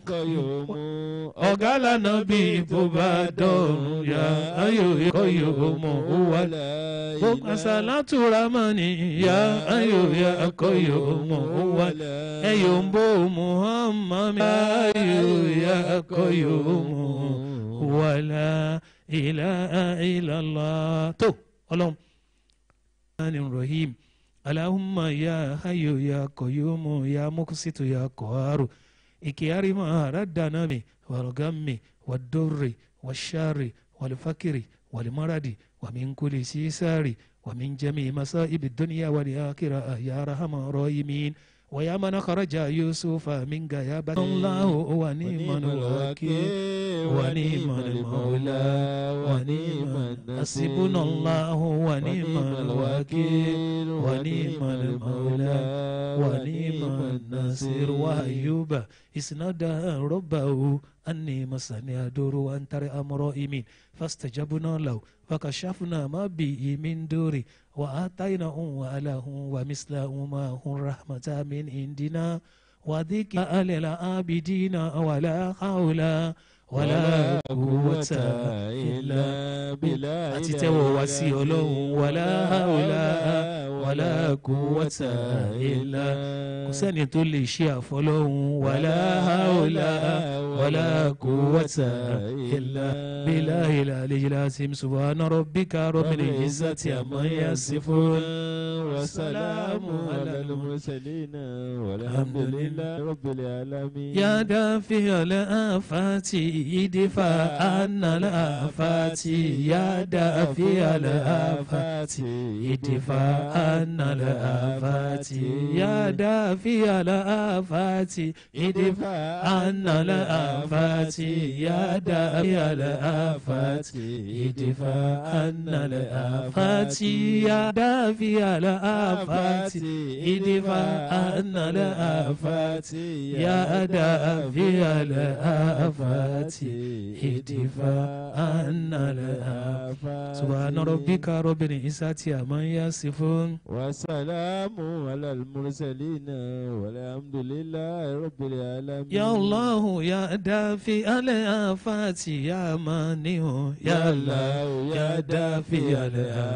ọ̀gá lànà bí bó bá dọ̀run ya ayo ya qayyum gbogbo àsàlátù ramani ya ayo ya qayyum ẹ̀yọ̀ ń bó Muhammad ya ayo ya qayyum wala ilaha illallah tó ọlọ́run rahim Allahumma ya hayyu ya qayyum ya muqsitu ya qaharu ikiyari ma raddana mi والغم والضر والشر والفقر والمرض ومن كل سيسار ومن جميع مصائب الدنيا والآخرة يا أرحم الراحمين ويا من خرج يوسف من غيابة الله ونعم الوكيل ونعم المولى ونعم حسبنا الله ونعم الوكيل ونعم المولى ونعم الناصر وأيوب إذ نادى ربه أني مسني الضر وأنت أرحم الراحمين فاستجبنا له فكشفنا ما به من ضر وآتيناه وأهله ومثله معهم رحمة من عندنا وذكر للعابدين ولا حول wala quwwata illa billah. àti tẹ́wọ̀ wá sí ọlọ́run wala hawla wala quwwata illa. kò sẹ́ni tó lè ṣe àfọlọ́hún wala hawla wala quwwata illa billahil aliyyil azim. subhana rabbika rabbil izzati amma yasifun wa salamun alal mursalin walhamdulillahi rabbil alamin. ya dafi'al afati idfa annal afati ya dafi'al afati idfa annal afati ya dafi'al afati idfa annal afati ya dafi'al afati idfa annal afati ya dafi'al afati idfa annal afati ya dafi'al afati idfa annal afati. subhana rabbika rabbil izzati amma yasifun wa salamun alal mursalin walhamdulillahi rabbil alamin. ya Allah ya dafi'al afati ya mani'u ya Allah ya dafi'al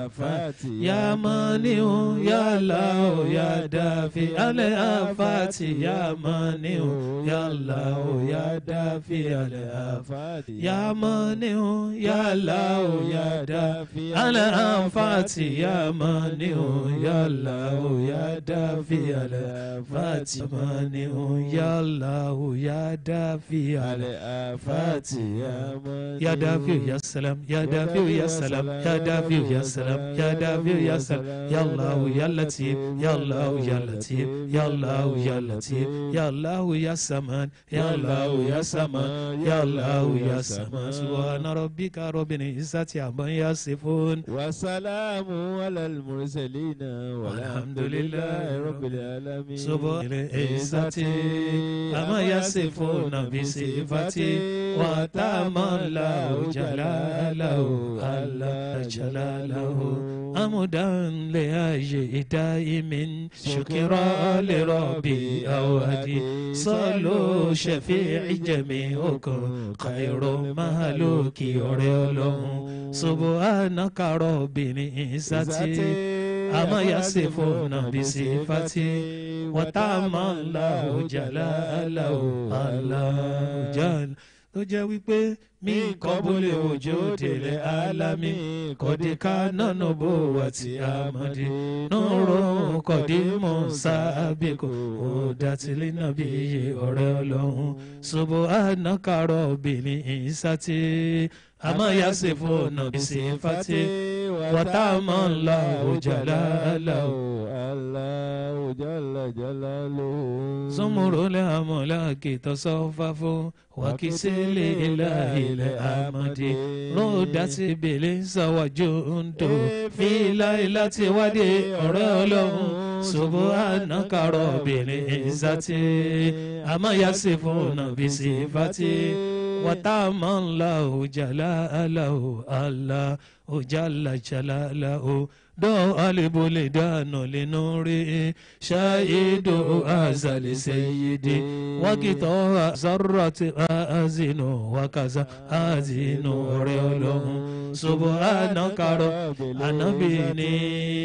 afati ya mani'u ya Allah ya dafi'al afati ya mani'u ya Allah ya dafi'al afati ya mani'u ya Allah ya dafi'al afati ya mani'u ya Allah ya dafi'al afati ya mani'u ya Allah ya dafi'al afati ya dafi'u ya salam ya dafi'u ya salam ya dafi'u ya salam ya dafi'u ya salam ya Allah ya latif ya Allah ya latif ya Allah ya latif ya Allah ya saman ya Allah ya saman ya Allah ya saman. subhana rabbika rabbil izzati amma yasifun wa salamun alal mursalin walhamdulillahi rabbil alamin. subhana izzati amma yasifun bi sifati wa tamallahu jalalahu Allah jalalahu amudan li ajli daimin shukra li rabbi awadi sallu shafi'i jami'ukum khairu mahluki ọ̀rẹ́ ọlọ́run. subhanaka rabbil izzati amma yasifuna bi sifati wa tamallahu jalalahu Allah jalalahu. tó jẹ́ wípé mi nǹkan bólè òjò délé alámi kọ́dé ká nánà bó wà tí a mọ̀dé nọ́ọ̀rọ̀ kọ́dé mọ̀ sábẹ́kọ̀ ó dátìlẹ́ náà bí iye ọ̀rẹ́ ọlọ́run. subhanaka rabbil izzati amma yasifuna bi sifati wa tamallahu jalalahu Allahu jalla jalaluhu. zumurul amlaki tasawwafu wakisili ilahil amadi rodati bele sawajundo fila ilati wade ọ̀rẹ́ ọlọ́run. subhanaka rabbil izzati amma yasifuna bi sifati wa tamallahu jalalahu Allah jalla jalalahu. do alibule dano linuri shaidu azali sayyidi wakito zarrati azinu wakaza azinu ọ̀rẹ́ ọlọ́run. subhanaka rabbil anabini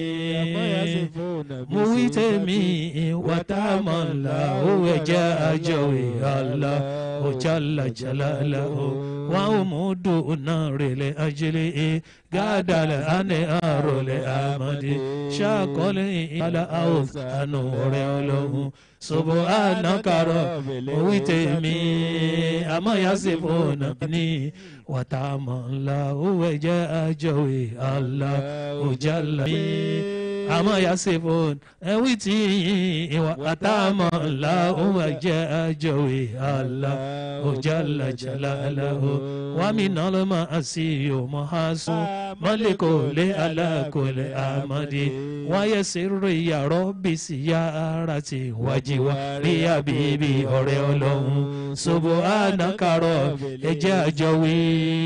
muwitemi watamallahu jajowi Allah jalla jalalahu wa umudu narele ajli gadala ane arole amadi shakole ala aus anu ọ̀rẹ́ ọlọ́run. subhanaka rabbil witemi amma yasifuna ni watamallahu jajowi Allah jalla amma yasifun witi watamallahu jajowi Allah jalla jalalahu. wa minal ma'asiyu mahasu maliko li ala kulli amadi wa yasirri ya rabbi siyarati waji wa rí àbíbí ọ̀rẹ́ ọlọ́run subhanaka rabbi ẹjẹ́ àjọ wí.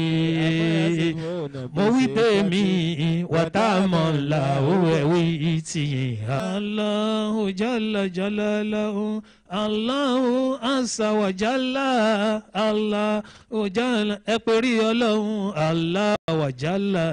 mo wí tèmi wàtàmọ̀ ńlá òwe ẹ̀wí tìyìn. Allahu jalla jalaluhu Allahu azza wa jalla Allahu jalla ẹ pè rí ọlọ́run Allahu wa jalla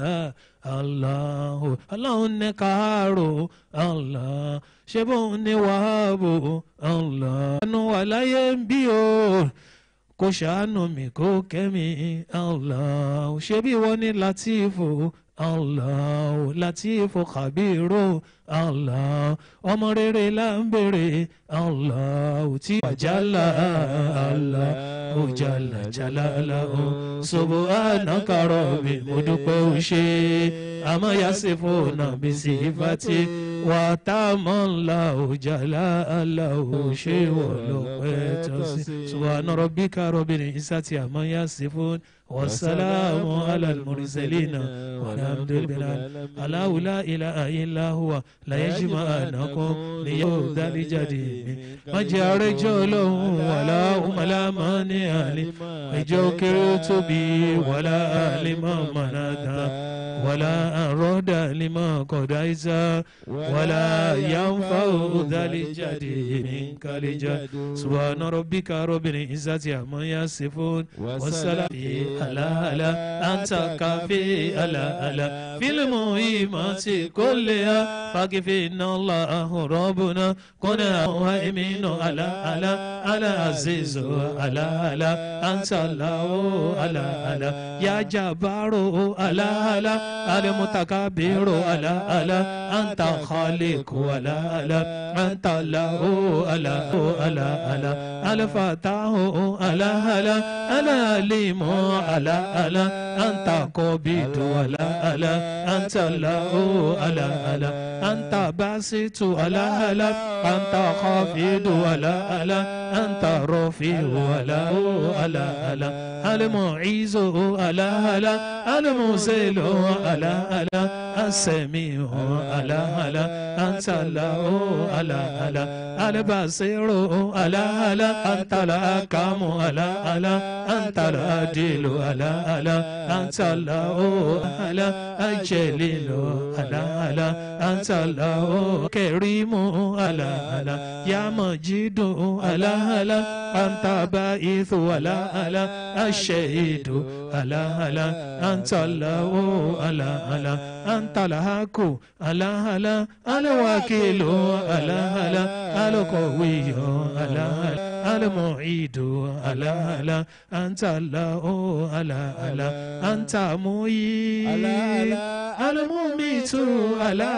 Allahu ní káàró Allah ṣe bóun ní wàhábù Allah. ẹnu wà láyé ń bí o kò ṣàánú mi kò kẹ́mi Allah ṣe bí wọ́n ní Latifu Allah Latifu Khabiru Allah ọmọ rere là ń bèrè Allah tí wàjálà Allah jalla jalaluhu subhanaka rabbi mo dúpẹ́ ó ṣe àmọ́ yasifuna bisifati wa tamalla jalaluhu ṣe wọ́n lọ́pẹ́ tó sí subhana rabbika rabbil izzati amma yasifun wasalaamu ala al-mursalina walhamdulillahi Allahu la ilaha illa huwa la yajma'annakum liyawmil jadid. má jẹ́ àrẹ́jọ́ ọlọ́run wàlá ọmọlámà ní àlè ẹjọ́ kéré tóbi wàlá àlèmọ́ mọ̀nàdà wàlá àrọ́dà lèmọ́ kọ̀dá ìsá wàlá yànfà òdàlẹ̀ jáde nǹkalẹ̀ já subhana rabbika rabbil izzati amma yasifun wasalafi ala anta kafi ala fílmù ìmọ̀tì kólé فاكفينا الله ربنا كنا مهيمن على عزيز على أنت الله على يا جبار على المتكبر على أنت خالق على أنت الله على الفتاح على العليم على أنت قبيد على أنت الله على أنت باسط على أنت خافض على أنت رفيع على المعيز على المزيل على السميع على أنت الله على البصير على أنت الحكم على أنت العدل على أنت الله على الجليل على أنت الله كريم على يا مجيد على أنت باعث على الشهيد على أنت الله على أنت الحق على الوكيل على القوي على المعيد على أنت الله على أنت محيي المميت على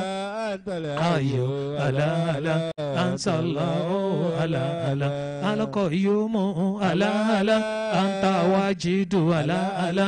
أي على أنت الله على القيوم على أنت واجد على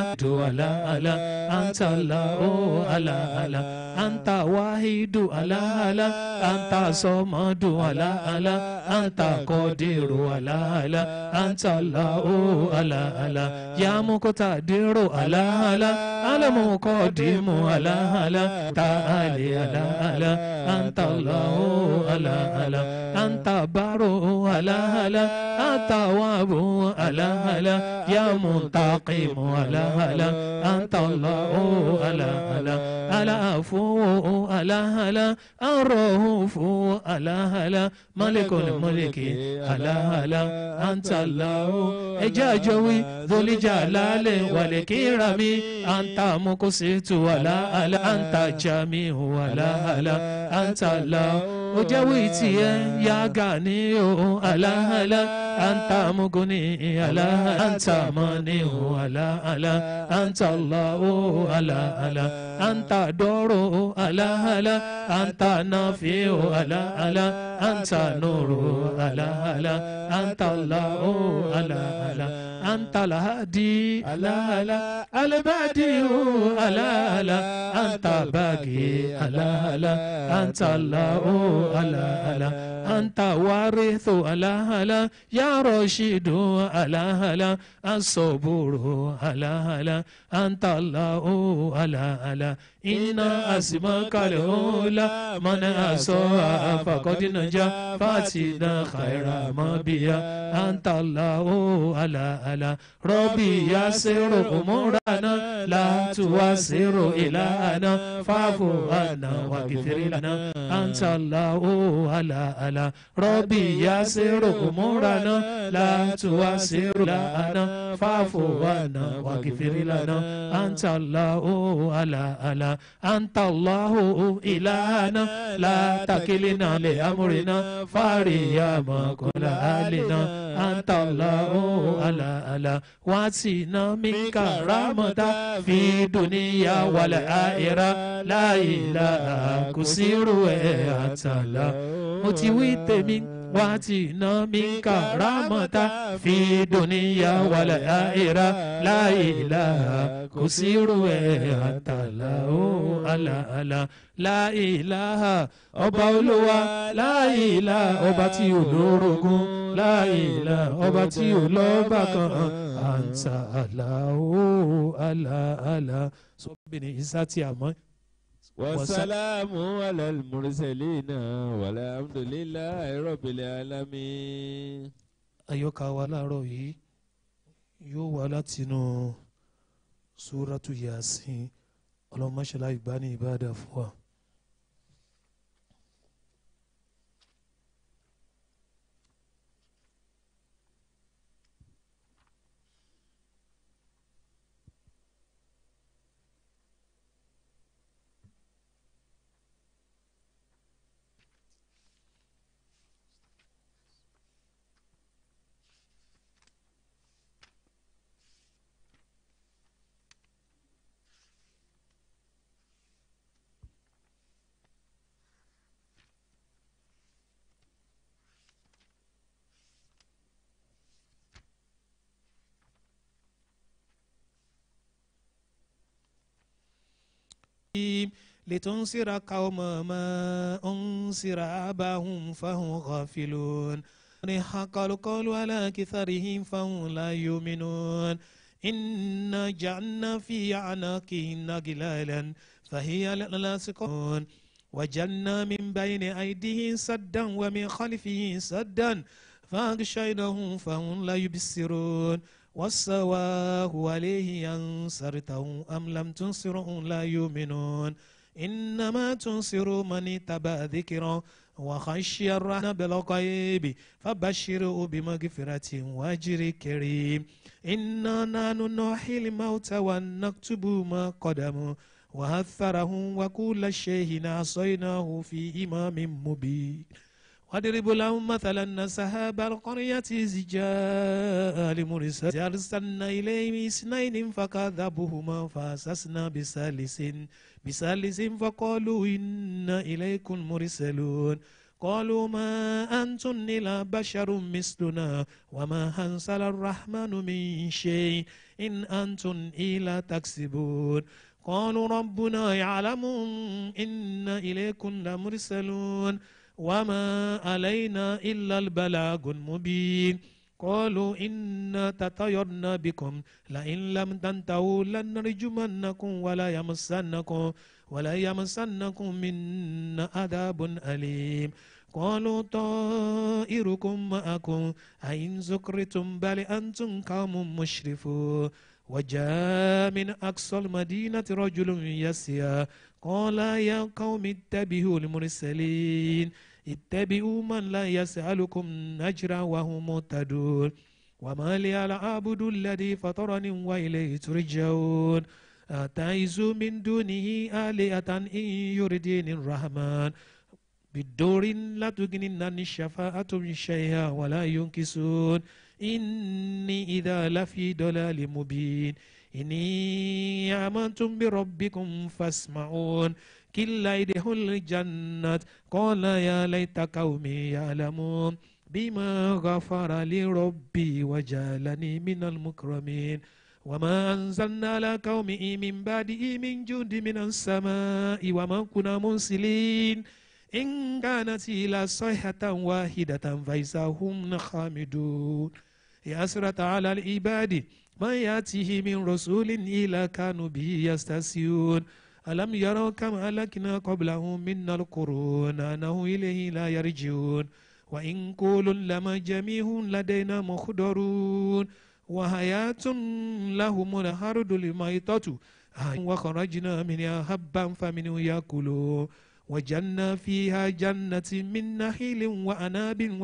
أنت الله على أنت واحد على أنت صمد على أنت قدير على أنت الله على يا مقتدر على المقدم على تعالي على أنت الله على أنت بار على أنت واب على يا منتقم على أنت الله على عفو على الرؤوف على ملك الملك على أنت الله إجاجوي ذو الجلال والكرم أنت مقسط على أنت جميع على أنت الله وجويتي يا غني على أنت مغني على أنت مانع على أنت الله على أنت دور على أنت نافع على أنت نور على أنت الله على أنت الهادي على البادي على أنت باقي على أنت الله على أنت وارث على يا يا رشيد هلا هلا الصبور هلا هلا أنت الله هلا هلا إن أسماك الأولى من أسوأ فقد نجا فاتنا خير ما بيا أنت الله هلا هلا ربي يسر أمورنا لا توسر إلهنا فاعف عنا واغفر لنا أنت الله هلا هلا ربي يسر أمورنا لا توسر لنا فاعف عنا واغفر لنا أنت الله هلا هلا أنت الله إلهنا لا تكلنا لأمرنا فاريا ما كل أهلنا أنت الله هلا هلا واتنا منك رحمة في دنيا والآخرة لا إله كسير أنت الله متويت من واتنا منك رحمة في دنيا والآخرة لا إله كسير أنت الله ألا ألا لا إله ọba olúwa la ilaha ọba tí ò lórogún la ilaha ọba tí ò lọ́bàkan àǹtà Allahu ala ala sọ́bìnrin ìsátì àmọ́. wasalamu alal mursalina walhamdulillahi rabbil alamin. àyọkà wa láàárọ̀ yìí yóò wá látinú súrátù Yasin ọlọ́mọṣẹ́lá ìgbani ìbáàdà fún wa. لتنصر قوما ما أنصر آباهم فهم غافلون حق القول على كثرهم فهم لا يؤمنون إنا جعلنا في أعناقهم أغلالا فهي لاصقون وجعلنا من بين أيديهم سدا ومن خلفهم سدا فأغشيناهم فهم لا يبصرون والسواء عليه أنصرتهم أم لم تنصرهم لا يؤمنون إنما تنصروا من اتبع ذكره وخشي الرحمن بالغيب فبشره بمغفرة وأجر كريم إنا نحن نحيي الموتى ونكتب ما قدموا وأثرهم وكل شيء أحصيناه في إمام مبين واضرب لهم مثلا سحاب القرية إذ جاء المرسل أرسلنا إليهم اثنين فكذبوهما فأسسنا بثالث فقالوا إنا إليكم مرسلون قالوا ما أنتم إلا بشر مثلنا وما أنزل الرحمن من شيء إن أنتم إلا تكسبون قالوا ربنا يعلم إنا إليكم لمرسلون وما علينا إلا البلاغ المبين قالوا إنا تطيرنا بكم لئن لم تنتهوا لنرجمنكم ولا يمسنكم منا عذاب أليم قالوا طائركم معكم أئن ذكرتم بل أنتم قوم مسرفون وجاء من أقصى المدينة رجل يسعى قال يا قوم اتبعوا المرسلين اتبعوا من لا يسألكم أجرا وهم مهتدون وما لي أعبد الذي فطرني وإليه ترجعون أتعيذوا من دونه آلهة إن يردني الرحمن بالدور لا تغني عن الشفاعة شيئا ولا ينكسون إني إذا لفي ضلال مبين إني آمنتم بربكم فاسمعون كلا يدخل الجنة قال يا ليت قومي يعلمون بما غفر لي ربي وجعلني من المكرمين وما أنزلنا على قومه من بعده من جند من السماء وما كنا منزلين إن كانت إلا صيحة واحدة فإذا هم خامدون يا حسرة على العباد ما يأتيه من رسول إلا كانوا به يستهزئون ألم يروا كم أهلكنا قبلهم من القرون أنه إليه لا يرجعون وإن كل لما جميع لدينا محضرون وحياة لهم الأرض الميتة وخرجنا منها حبا فمنه يأكلون وجنة فيها جنة من نخيل وأناب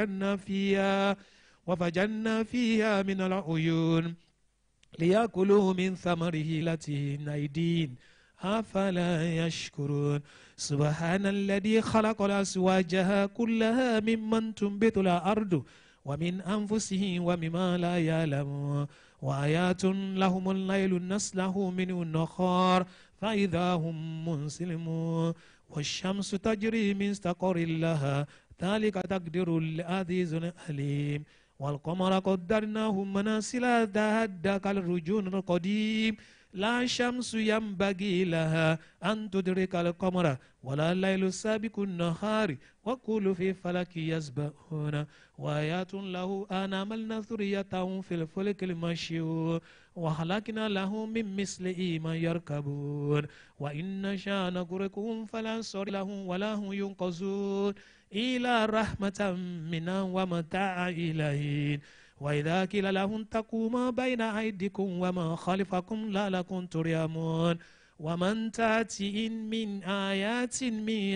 وفجرنا فيها من العيون ليأكلوا من ثمره التي نيدين أفلا يشكرون سبحان الذي خلق الأزواج كلها ممن تنبت الأرض ومن أنفسهم ومما لا يعلمون وآيات لهم الليل نسله منه النهار فإذا هم منسلمون والشمس تجري من مستقر لها ذلك تقدير العزيز العليم والقمر قدرناه منازل ذهب كالرجون القديم لا شمس ينبغي لها أن تدرك القمر ولا الليل سابق النهار وكل في فلك يسبحون وآيات له أن عملنا ذريته في الفلك المشيون وخلقنا له من مثله ما يركبون وإن نشاء نغرقهم فلا صريخ لهم ولا هم ينقذون إلى رحمة منا ومتاع إليه وإذا قيل لهم اتقوا ما بين أيديكم وما خلفكم لعلكم ترحمون ومن تأتي من آيات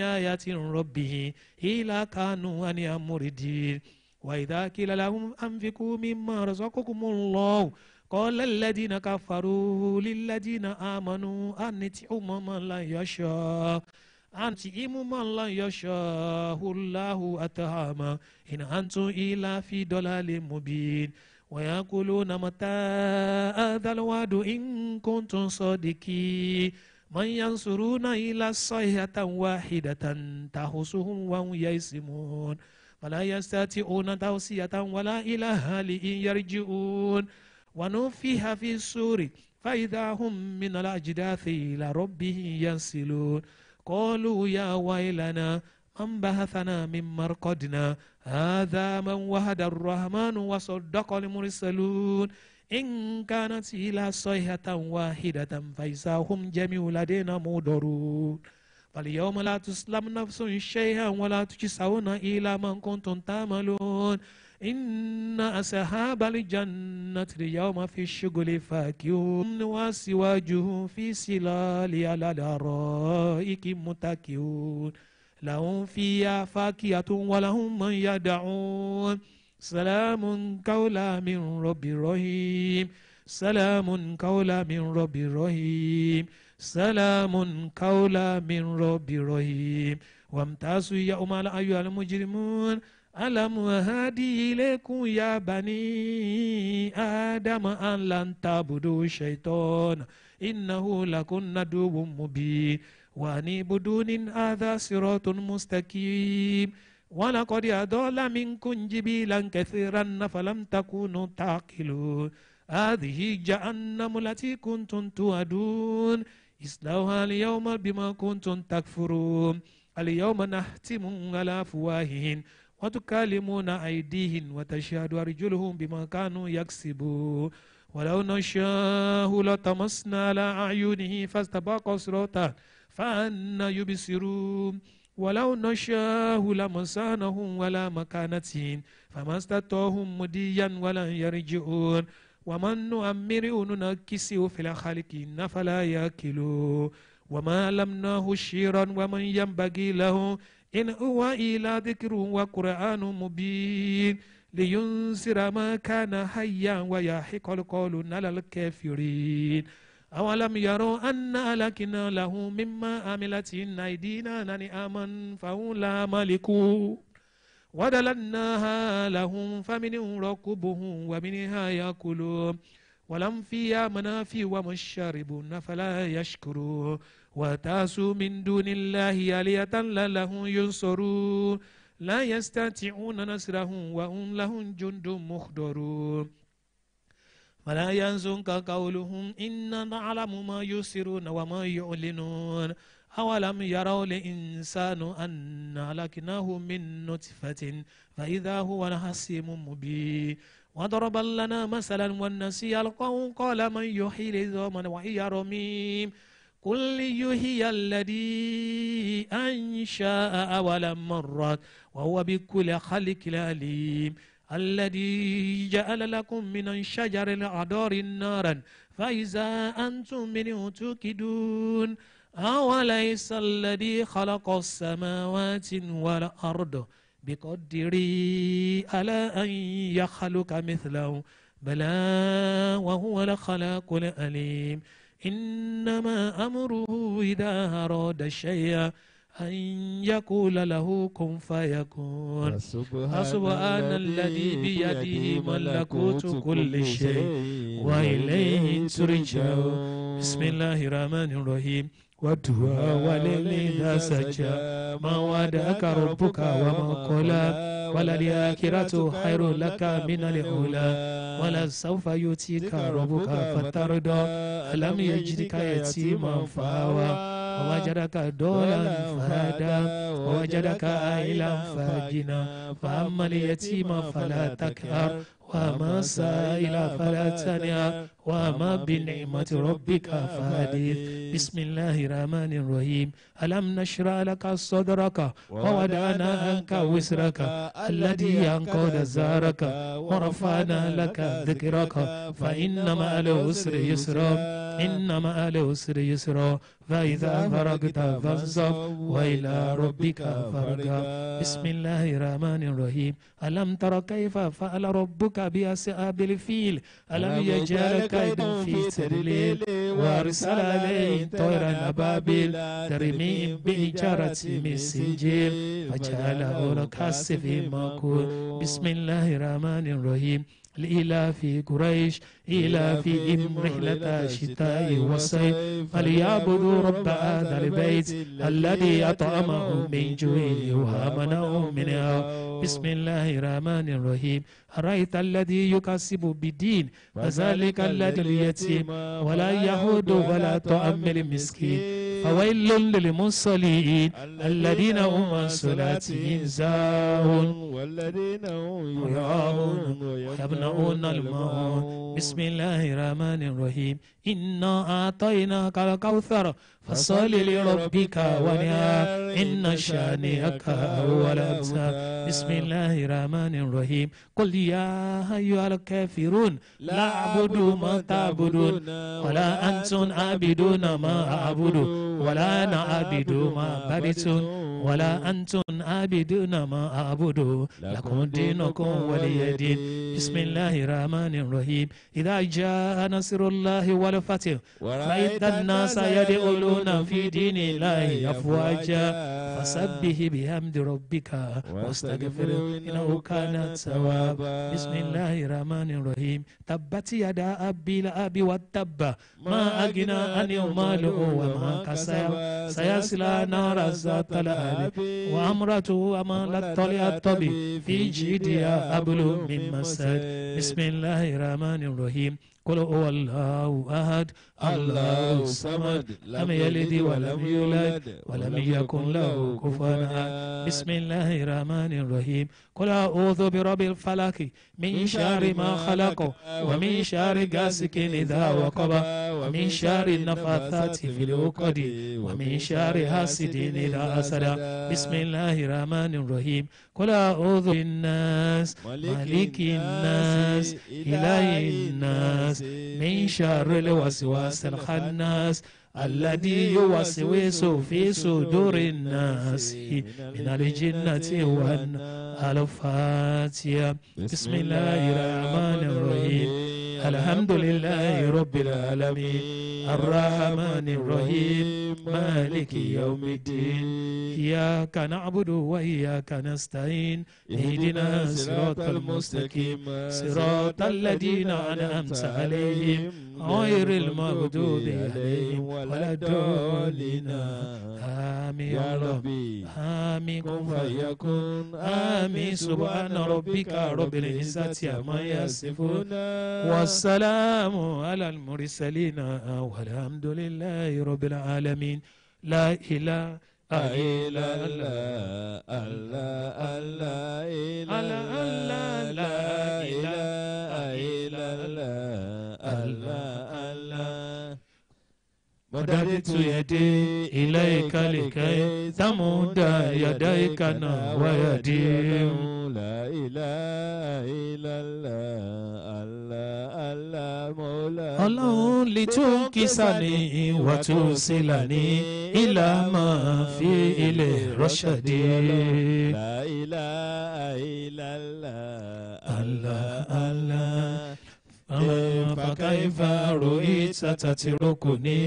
ربه إلا كانوا عنها معرضين وإذا قيل لهم أنفقوا مما رزقكم الله قال الذين كفروا للذين آمنوا أن نطعم من لا يشاء أنتم من لا يشاء الله أطعما إن أنتم إلا في ضلال مبين ويقولون متى هذا الوعد إن كنتم صادقين من ينصرون إلا صيحة واحدة تحسهم وهم يئسون فلا يستطيعون توصية ولا إلى أهلهم يرجعون ونفخ في الصور فإذا هم من الأجداث إلى ربهم ينسلون قالوا يا ويلنا من بعثنا من مرقدنا هذا من وعد الرحمن وصدق المرسلون إن كانت إلا صيحة واحدة فإذا هم جميع لدينا محضرون فاليوم لا تسلم نفس شيئا ولا تجزون إلا من كنتم تعملون إن أصحاب الجنة اليوم في الشغل فاكهون وأزواجهم في سلال على الأرائك متكئون لهم فيها فاكهة ولهم من يدعون سلام قولا من رب رحيم سلام قولا من رب رحيم سلام قولا من رب رحيم وامتازوا يوم أيها المجرمون ألم أهدي إليكم يا بني آدم أن لن تعبدوا الشيطان إنه لكم عدو مبين وأن اعبدوني هذا صراط مستقيم ولقد أضل منكم جبلا كثيرا فلم تكونوا تعقلون هذه جهنم التي كنتم توعدون اصلوها اليوم بما كنتم تكفرون اليوم نختم على أفواههم وتكلمون أيديهم وتشهد أرجلهم بما كانوا يكسبون ولو نشاء لطمسنا على أعينهم فاستبقوا صراطا فأنا يبصرون ولو نشاء لمسانهم ولا مكانتهم فما استطاعهم مديا ولا يرجعون ومن نؤمره ننكسه في الخلق فلا يأكلون وما علمناه شيرا ومن ينبغي له إن هو إلا ذكر وقرآن مبين لينذر ما كان حيا ويحق القول على الكافرين أولم يروا أن أهلكنا له مما عملت أيدينا نعما فهم لا مالكون ودللناها لهم فمنهم ركوبهم ومنها يأكلون ولم فيها منافع ومشارب فلا يشكرون وتاسوا من دون الله آلهة لهم ينصرون لا يستطيعون نصرهم وهم لهم جند محضرون ولا يحزنك قولهم إنا نعلم ما يسرون وما يعلنون أولم يروا الإنسان أن هلكناه من نطفة فإذا هو حسيم مبين وضرب لنا مثلا والنسي القوم قال من يحيي العظام وهي رميم قل يحيي الذي أنشأ أول مرة وهو بكل خلق عليم الذي جعل لكم من الشجر الأخضر نارا فإذا أنتم منه توقدون أوليس الذي خلق السماوات والأرض بقدر على أن يخلق مثله بلى وهو الخلاق العليم إنما أمره إذا أراد شيئا أن يقول له كن فيكون فسبحان الذي بيده ملكوت كل شيء وإليه ترجعون بسم الله الرحمن الرحيم والدعاء والليل إذا سجى ما ودعك ربك وما قلى وللآخرة خير لك من الأولى ولسوف يؤتيك ربك فترضى ألم يجدك يتيما فآوى ووجدك ضالا فهدى ووجدك عائلا فأغنى فأما اليتيم فلا تقهر وأما السائل فلا تنهر وأما بنعمة ربك فحدث بسم الله الرحمن الرحيم ألم نشرح لك صدرك ووضعنا عنك وزرك الذي أنقض ظهرك ورفعنا لك ذكرك فإن مع العسر يسرا إن مع العسر يسرا فإذا فرغت فانصب وإلى ربك فارغب بسم الله الرحمن الرحيم ألم تر كيف فعل ربك بأصحاب الفيل ألم يجعل كيدهم في تضليل وأرسل عليهم طيرا أبابيل ترميهم بحجارة من سجيل فجعلهم كعصف مأكول بسم الله الرحمن الرحيم لإلاف قريش إلافهم رحلة الشتاء والصيف فليعبدوا رب هذا البيت الذي أطعمهم من جوع وآمنهم من خوف بسم الله الرحمن الرحيم أرأيت الذي يكسب بالدين فذلك الذي اليتيم ولا يهود ولا طعام المسكين فويل للمصلين الذين هم عن صلاتهم ساهون والذين هم يراءون ويمنعون الماعون بسم الله الرحمن الرحيم إنا أعطيناك الكوثر فصل لربك وانحر إن شانئك هو الأبتر بسم الله الرحمن الرحيم قل يا أيها الكافرون لا أعبد ما تعبدون ولا أنتم عابدون ما أعبد ولا أنا عابد ما عبدتم ولا أنتم عابدون ما أعبد لكم دينكم ولي دين بسم الله الرحمن الرحيم إذا جاء نصر الله والفتح رأيت الناس يدخلون في دين الله أفواجا فسبح بحمد ربك واستغفره إنه كان توابا بسم الله الرحمن الرحيم تبت يدا أبي لأب وتب ما أغنى عنه ماله وما كسب سيصلى نارا ذات لهب وامرأته أمالت طلعت في جيدها حبل من مسد بسم الله الرحمن الرحيم قل هو الله أحد الله الصمد لم يلد ولم يولد ولم يكن له كفوا أحد بسم الله الرحمن الرحيم قل أعوذ برب الفلق من شر ما خلق ومن شر غاسق إذا وقب ومن شر النفاثات في العقد ومن شر حاسد إذا حسد بسم الله الرحمن الرحيم قل أعوذ بالناس مالك الناس إله الناس من شر الوسواس الخناس الذي يوسوس في صدور الناس من الجنة والفاتحة بسم الله الرحمن الرحيم الحمد لله رب العالمين الرحمن الرحيم مالك يوم الدين إياك نعبد وإياك نستعين اهدنا الصراط المستقيم صراط الذين أنعمت عليهم غير المغضوب عليهم ولا الضالين آمين يا ربي آمين كن فيكون آمين سبحان ربك رب العزة عما يصفون والسلام على المرسلين والحمد لله رب العالمين la ilaha إلا illallah. الله الله إلا الله لا إله إله إلا الله الله الله مددت يدي إليك لكي تمد يديك ويدي لا إله إلا الله الله الله مولا ọlọ́run lè tún kìsà ní ìwàtú sílà ní ìlàmà fi ilẹ̀ rọ́ṣàdé. لا إله إلا الله Allah Allah. فكيف رؤيت تتركني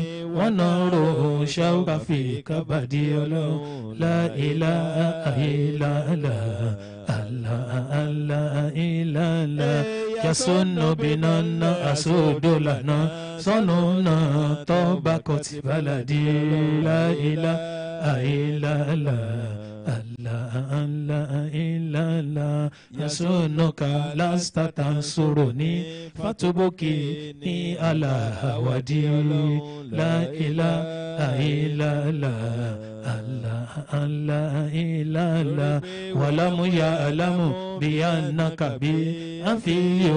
ونور شوق فيك بديل لا إله إلا الله الله الله إلا الله يسن بنا أسود لنا صنونا طبقة بلدي لا إله إلا الله الله الله إلا الله يسنك لست تنصرني فتبكيني على هودي لا إله إلا الله الله الله إلا الله ولم يعلم بأنك بي أفي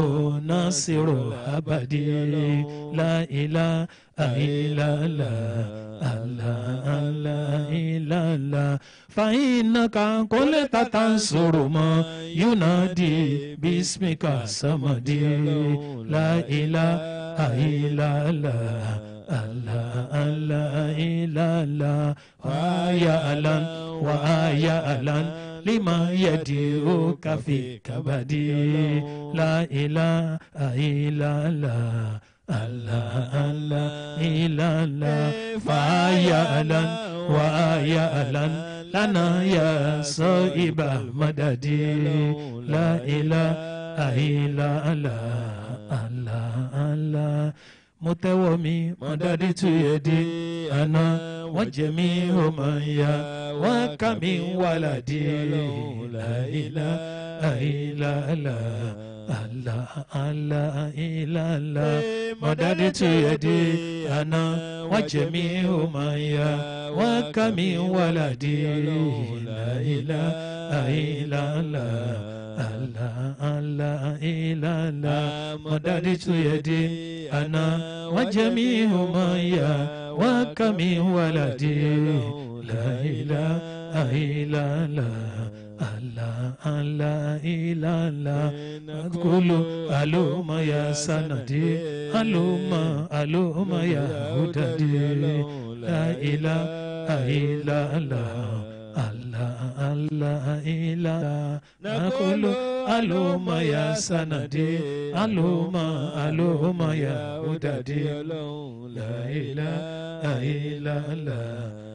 ناصر أبدي لا إله إلا الله الله الله إلا الله فإنك قلت تنصر ما ينادي باسمك صمدي لا إله إلا الله الله الله إلا الله ويا ألان ويا ألان لما يدعوك في كبدي لا إله إلا الله الله الله إلا الله فيا ألان ويا ألان لنا يا صائب مددي لا إله إلا الله الله الله متومي مددت يدي أنا وجميع من يا وكمن ولدي لا إله إلا الله الله الله إلا الله مددت يدي أنا وجميع من يا وكمن ولدي لا إله إلا الله الله الله إلا الله مددت يدي أنا وجميع من يا وكمن ولدي لا إله إلا الله الله الله إلا الله أقول ألوم يا سندي ألوم ألوم يا هددي لا إله إلا الله الله الله إلا نقول ألوم يا سندي ألوم ألوم يا هددي لا إله إلا الله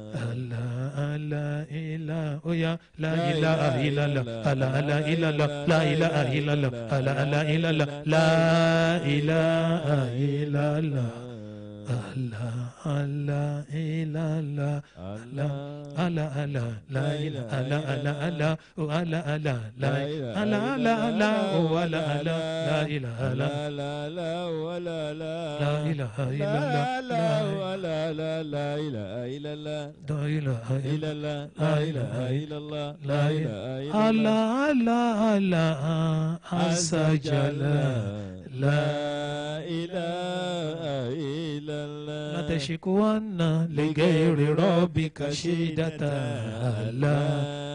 الله الله إلا يا لا إله إلا الله لا لا إلا الله لا إله إلا الله لا لا إلا الله لا إله إلا الله الله الله إلا الله الله الله الله لا إله الله الله الله الله الله لا الله الله الله ولا الله لا إله الله لا لا ولا لا لا إله إلا الله لا ولا لا لا إله إلا الله لا إله إلا الله لا إله إلا الله لا إله الله الله الله أسجل لا إله إلا الله لا تشكون لغير ربك شدة الله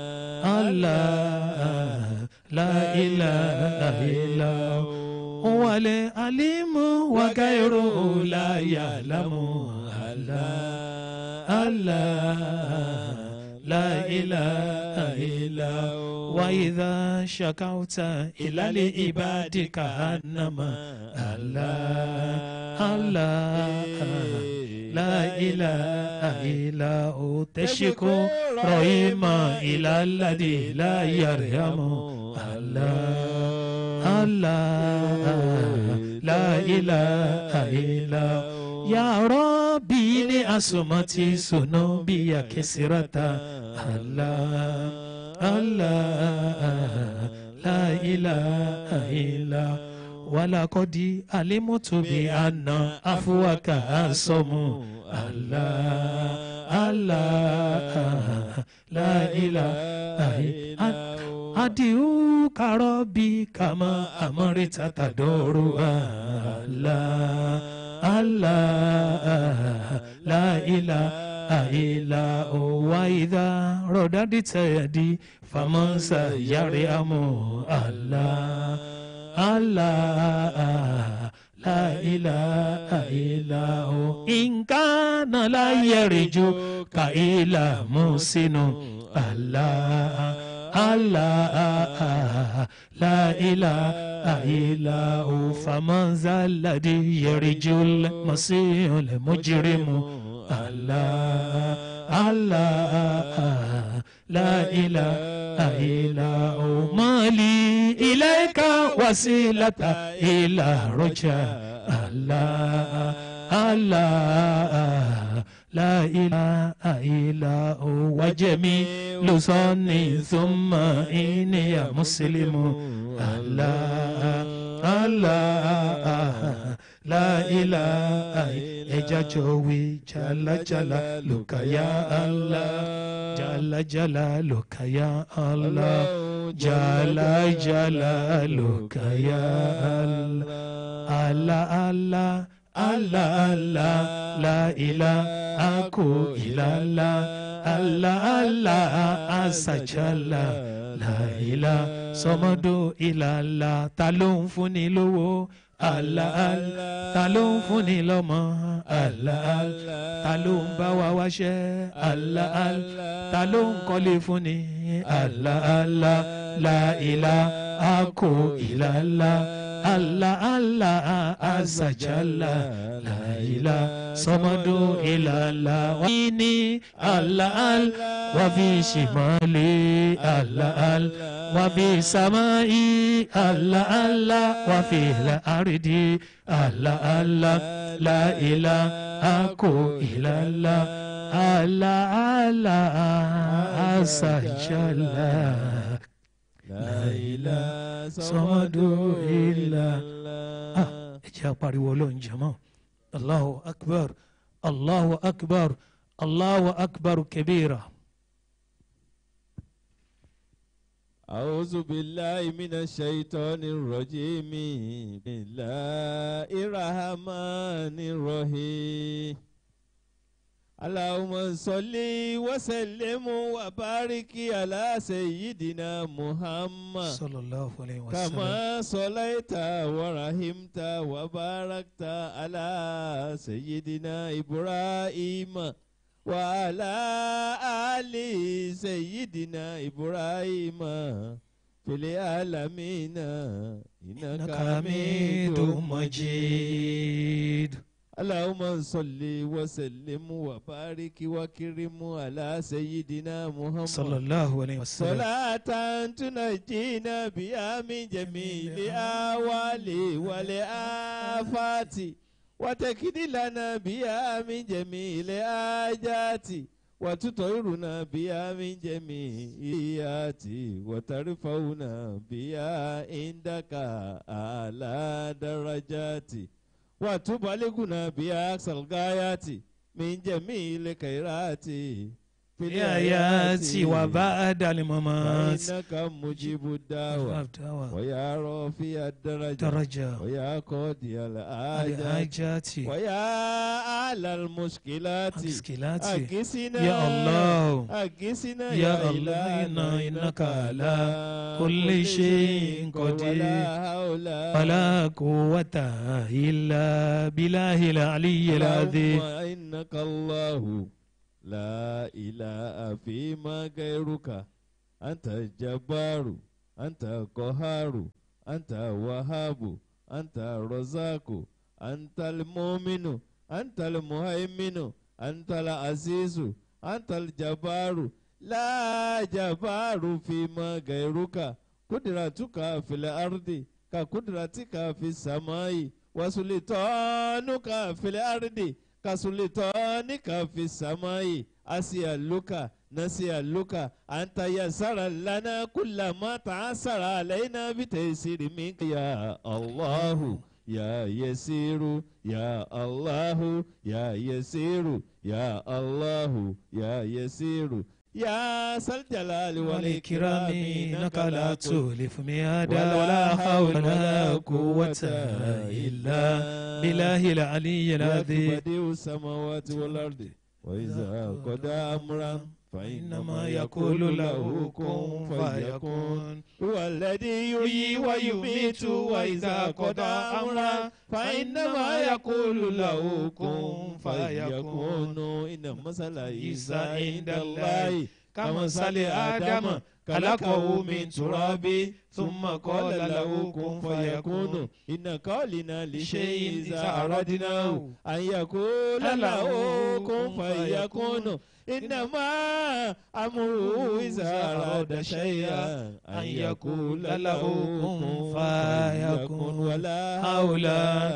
الله لا إله إلا هو العليم وغيره لا يعلم الله الله لا إله إلا وإذا شكوت إلى العباد كأنما الله الله لا إله إلا هو تشكو رحيما إلى الذي لا يرحم الله الله لا إله إلا يا ربي لأسمتي سنوبي كسرة الله الله لا إله إلا ولقد علمت بأن عفوك أعصم الله الله لا إله إلا أدعوك ربي كما أمرت تدعوا الله الله لا إله إلا هو وإذا رددت يدي فمن سيرحم الله الله لا إله إلا هو إن كان لا يرجوك إلا محسن الله الله لا إله إلا هو فمن ذا الذي يرجو المسيح المجرم الله الله لا إله إلا هو ما لي إليك وسيلة إلى رجاء الله الله لا إله إلا هو وجميل ظني ثم إني مسلم الله الله لا إله إلا جوي جل جلالك يا الله جل جلالك يا الله جل جلالك يا الله الله الله الله لا إله إلا الله الله الله أسجل لا إله صمد إلا الله تلون فني لو Allah Allah ta ló ń fúnni lọ́mọ Allah Allah ta ló ń bá wa wáṣẹ́ Allah Allah ta ló ń kọ́lé fúnni Allah Allah la ilaha illallah Allah Allah azajalla la ilaha samadu illallah wa ini Allah Allah wa fi shimali Allah Allah wa bi samai Allah Allah wa fi al-ardi Allah Allah la ilaha illallah Allah Allah azajalla la ilaha samadu illallah. Ẹ jẹ́ apariwo Ọlọ́run jàmá. Allahu akbar Allahu akbar Allahu akbar kabira. أعوذ بالله من الشيطان الرجيم بسم الله الرحمن الرحيم اللهم صل وسلم وبارك على سيدنا محمد صلى الله عليه وسلم كما صليت ورحمت وباركت على سيدنا إبراهيم وعلى آل سيدنا إبراهيم في العالمين إنك حميد مجيد. اللهم صل وسلم وبارك وكرم على سيدنا محمد صلى الله عليه وسلم صلاة تنجينا بها من جميع الأهوال والآفات وتكدي لنا بها من جميع الحاجات وتطهرنا بها من جميع السيئات وترفعنا بها عندك أعلى درجات وتبلغنا بها أقصى الغايات من جميع الخيرات في الآيات وبعد الممات إنك مجيب الدعوة ويا رافع الدرجة ويا قاضي الحاجات ويا أعلى المشكلات أغثنا يا الله أغثنا يا الله إنك على كل شيء قدير ولا قوة إلا بالله العلي العظيم إنك الله لا إله فيما غيرك أنت الجبار أنت القهار أنت الوهاب أنت الرزاق أنت المؤمن أنت المهيمن أنت العزيز أنت الجبار لا جبار فيما غيرك قدرتك في الأرض كقدرتك في السماء وسلطانك في الأرض كسلطانك في السماء أسألك نسألك أن تيسر لنا كل ما تعسر علينا بتيسير منك يا الله يا يسير يا الله يا يسير يا الله يا يسير يا ذا الجلال والإكرام إنك لا تخلف الميعاد ولا حول ولا قوة إلا بالله العلي العظيم بديع السماوات والأرض وإذا قضى أمرا فإنما يقول له كن فيكون هو الذي يحيي ويميت وإذا قضى أمرا فإنما يقول له كن فيكون إن مثل عيسى عند الله كمثل آدم خلقه من تراب ثم قال له كن فيكون إن قولنا لشيء إذا أردناه أن يقول له كن فيكون إنما أمره إذا أراد شيئا أن يقول له كن فيكون ولا حول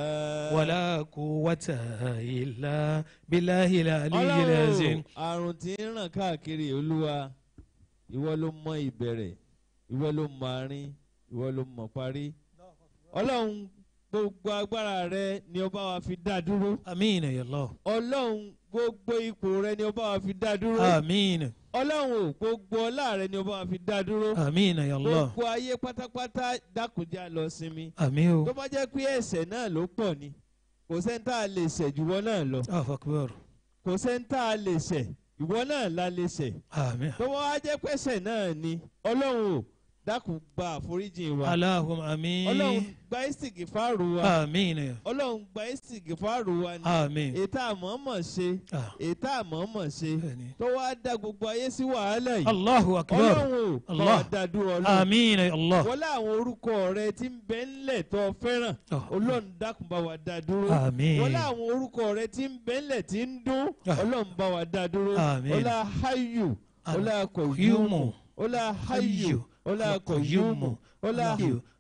ولا قوة إلا بالله العلي العظيم. àrùn tí ń ràn káàkiri Olúwa ìwọ ló mọ ìbẹ̀rẹ̀ ìwọ ló mọ àárín ìwọ ló mọ parí Ọlọ́run gbogbo agbára rẹ ni ó bá wa fi dá dúró. Àmín ya Allah. Ọlọ́run gbogbo ipò rẹ ni ó bá wa fi dá dúró. Àmín. Ọlọ́run gbogbo ọlá rẹ ni ó bá wa fi dá dúró. Àmín ya Allah. gbogbo ayé pátápátá dákúnjà lọ sinmi. Àmín o. tó bá jẹ́ pé ẹ̀ṣẹ̀ náà ló pọ̀ ni kò sẹ́ni tá a lè ṣẹ̀ jùwọ́ náà lọ. Allahu Akbar. kò sẹ́ni tá a lè ṣẹ̀ ìwọ náà la lè ṣẹ̀. Àmín. tó wá jẹ́ pẹ́ṣẹ̀ náà ni Ọlọ́run ò dákun gba àforíjì wa. Allahumma àmín. Ọlọ́run gba ìsìgìfàrù wa. Àmín. Ọlọ́run gba ìsìgìfàrù wa ni. Àmín. ètò àmọ́mọ̀ ṣe ètò àmọ́mọ̀ ṣe Bẹ́ẹ̀ni. tó wá dá gbogbo ayé sí wàhálà yìí. Allahu Akbar. Ọlọ́run ò Allah. bá dàdúrà Ọlọ́run. Àmín ya Allah. wọ́n láwọn orúkọ rẹ tí ń bẹ ńlẹ̀ tó fẹ́ràn Ọlọ́run dákun bá wa dá dúró. Àmín. wọ́n láwọn orúkọ rẹ tí ń bẹ ńlẹ̀ tí ń dún Ọlọ́run bá wa dá dúró. Àmín. ọlá hayyu ọlá kọ̀yúmù ọlá hayyu ọlá kọ̀yúmù ọlá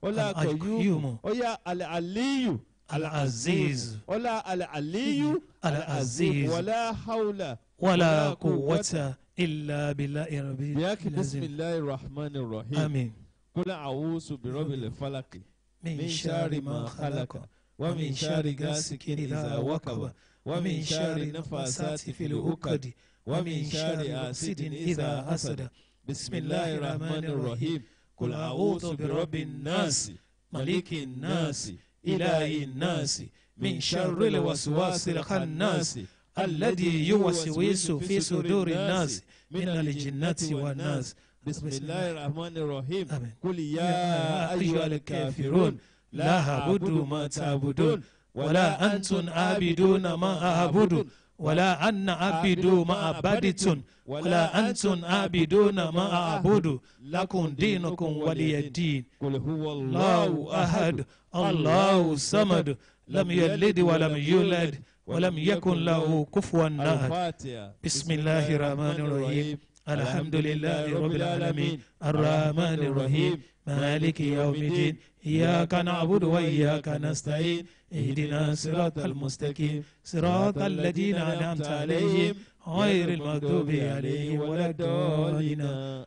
kọ̀yúmù ọyá al-aliyu Al-Aziz. ọlá al-aliyu Al-Aziz. wàlá hawla ولا قوة إلا بالله ربي bíyàkì bisimilahi rahman rahim. آمين. kúlẹ̀ àwùsù bìrọ̀bìlẹ̀ falaki. من شر ما خلق ومن شر غاسق إذا وقب ومن شر النفاثات في العقد ومن شر حاسد إذا حسد بسم الله الرحمن الرحيم قل أعوذ برب الناس ملك الناس إله الناس من شر الوسواس الخناس الذي يوسوس في صدور الناس من الجنة والناس بسم الله الرحمن الرحيم. آمين. قل يا أيها الكافرون لا أعبد ما تعبدون ولا أنتم عابدون ما أعبد ولا أنا عابد ما عبدتم ولا أنتم عابدون ما أعبد لكم دينكم ولي الدين. قل هو الله أحد الله الصمد لم يلد ولم يولد ولم يكن له كفوا أحد. الفاتحة. بسم الله الرحمن الرحيم الحمد لله رب العالمين الرحمن الرحيم مالك يوم الدين إياك نعبد وإياك نستعين اهدنا صراط المستقيم صراط الذين أنعمت عليهم غير المغضوب عليهم ولا الضالين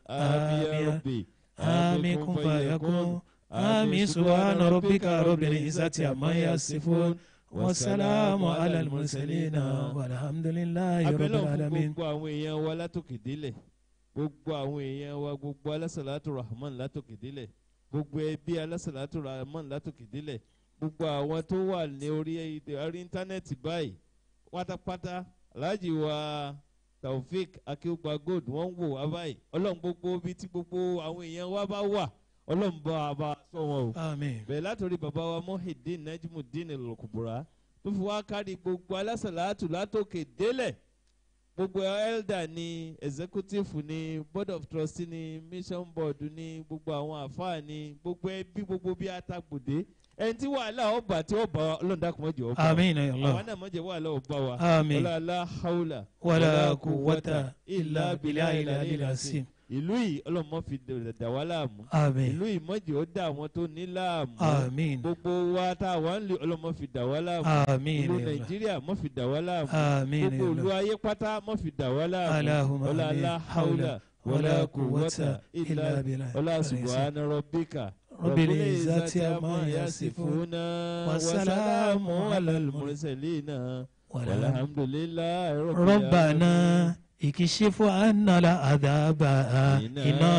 آمين آمين كن فيكون آمين سبحان ربك رب العزة عما يصفون والسلام على المرسلين والحمد لله رب العالمين. gbogbo àwọn èèyàn wa látòkè délẹ̀ gbogbo àwọn èèyàn wa gbogbo alásàlátù rahman látòkè délẹ̀ gbogbo ẹbí alásàlátù rahman látòkè délẹ̀ gbogbo àwọn tó wà ní orí íńtánẹ́ẹ̀tì báyìí pátápátá Alhaji wa Taofik Akeugba Gold wọ́n ń wò wá báyìí Ọlọ́run gbogbo ibi tí gbogbo àwọn èèyàn wa bá wà Ọlọ́run bá a bá sọ wọn o. Àmín. bẹ́ẹ̀ látòrí bàbá wa Muhyiddin Najmuddin Al-Kubra tó fi wá kárí gbogbo alásàlátù látòkè délẹ̀ gbogbo elder ni executive ni board of trustee ni mission board ni gbogbo àwọn àfáà ni gbogbo ẹbí gbogbo bí atagbòde ẹni tí wàhálà ọba tí ọba Ọlọ́run dákun mọ́jọ ọba Àmín ya Allah. àwọn náà mọ́jọ wàhálà ọba wa Àmín. wala la hawla ولا قوة إلا بالله العلي العظيم. ìlú yìí ọlọ́run má fi dà wá láàmú àmín ìlú yìí mọ́jì ó dá àwọn tó ní láàmú àmín gbogbo wa tá a wà ń lè ọlọ́run má fi dà wá láàmú àmín ìlú nàìjíríà má fi dà wá láàmú àmín gbogbo ìlú ayé pátá má fi dà wá láàmú Allahumma ọlá amin. aláhàúlà wọlá kùwọ́tà ìlà ọlá subhana rabbika rabbil izzati amma amma yasifun yasifuna wa salamun alal mursalina walhamdulillahi ربنا اكشف عنا العذاب إنا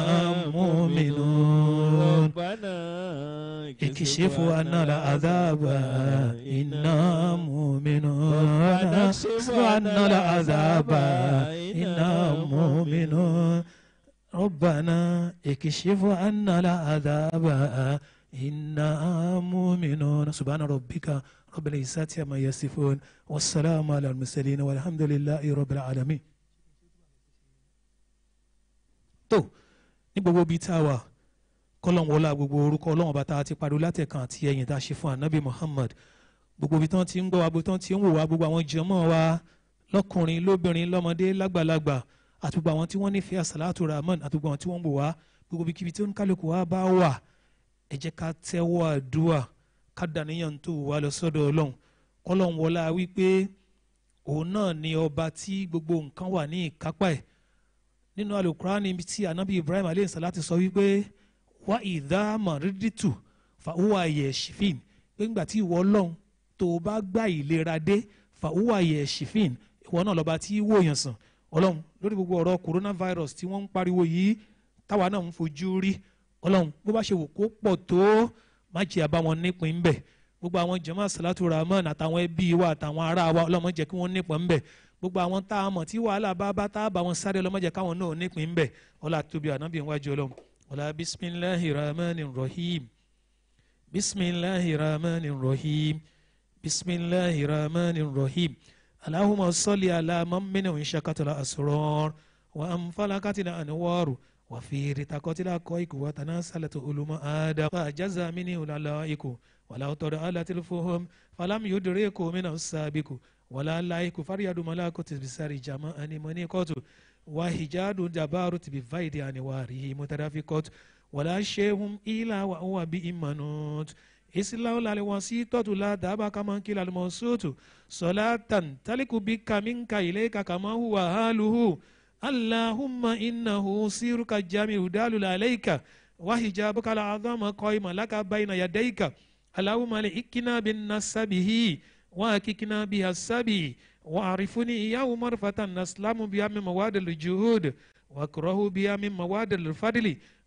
مؤمنون ربنا اكشف عنا العذاب إنا مؤمنون اكشف عنا العذاب إنا مؤمنون ربنا اكشف عنا العذاب إنا مؤمنون سبحان ربك رب العزة عما يصفون والسلام على المرسلين والحمد لله رب العالمين. tó ní gbogbo bíi tá a wà kọ́lọ́n wọlá gbogbo orúkọ ọlọ́run bá tá a ti pariwo látẹ̀kan àti ẹ̀yìn tá a ṣe fún anabi Muhammad gbogbo ibi tí wọ́n ti ń gbọ́ wa gbogbo tí wọ́n ti ń wò wá gbogbo àwọn jàmá wa lọ́kùnrin lóbìnrin lọ́mọdé lágbàlagbà àti gbogbo àwọn tí wọ́n nífẹ̀ẹ́ àsàlátù rahman àti gbogbo àwọn tí wọ́n ń wò wá gbogbo ibikíbi tí ó ń kálukú wa bá wà ẹ jẹ́ ká tẹ́wọ́ àdúrà ká dàníyàn tó wà lọ sọ́dọ̀ ọlọ́run kọ́lọ́n wọlá wípé òun náà ni ọba tí gbogbo nǹkan wà ní ìkápá ẹ̀ nínú alukurani tí anabi Ibrahim aleyhi salatu sọ wípé wá ìdáàmà rídìtù fàwọ́ ayẹ̀ ṣìfìn pé ńgbà tí ìwọ ọlọ́run tó o bá gbà ìlera dé fàwọ́ ayẹ̀ ṣìfìn ìwọ náà lọ́ba tí wòyàn sàn ọlọ́run lórí gbogbo ọ̀rọ̀ coronavirus tí wọ́n ń pariwo yìí táwa náà ń fojú rí ọlọ́run bó bá ṣe wò kó pọ̀ tó má jẹ́ àbáwọn nípìn ńbẹ̀ gbogbo àwọn jàmá salatu rahman àtàwọn ẹbí wa àtàwọn ará wa ọlọ́run má jẹ́ kí wọ́n nípìn ńbẹ̀ gbogbo àwọn tá a mọ̀ tí wàhálà bá tá a bá wọn sáré ọlọ́run má jẹ́ káwọn náà nípìn ńbẹ̀ ọlá tóbi ànábì wájú ọlọ́run ọlá bisimilahi rahmani rahim bisimilahi rahmani rahim bisimilahi rahmani rahim allahumma salli ala mamina inshakatala asrar wa amfalakatina anwaru وفي رتقات الأكويك وتناسلت علوم آدم فجاز منه الألائك ولا ترى الفهم فلم يدرك من السابق ولا لايك فريد ملاكة بسار جماعة منيقات وحجاد جبارت بفايد أنواره مترافقات ولا شيء إلا وهو بإيمانات إسلام الوسيطة لا دابا كما كلا الموسوط صلاة تلك بك منك إليك كما هو حاله اللهم إنه سيرك الجامع دال عليك وحجابك العظام قائم لك بين يديك اللهم لإكنا بالنسبه وأككنا بها السبي وعرفني يوم مرفة نسلم بها من مواد الجهود واكره بها من مواد الفضل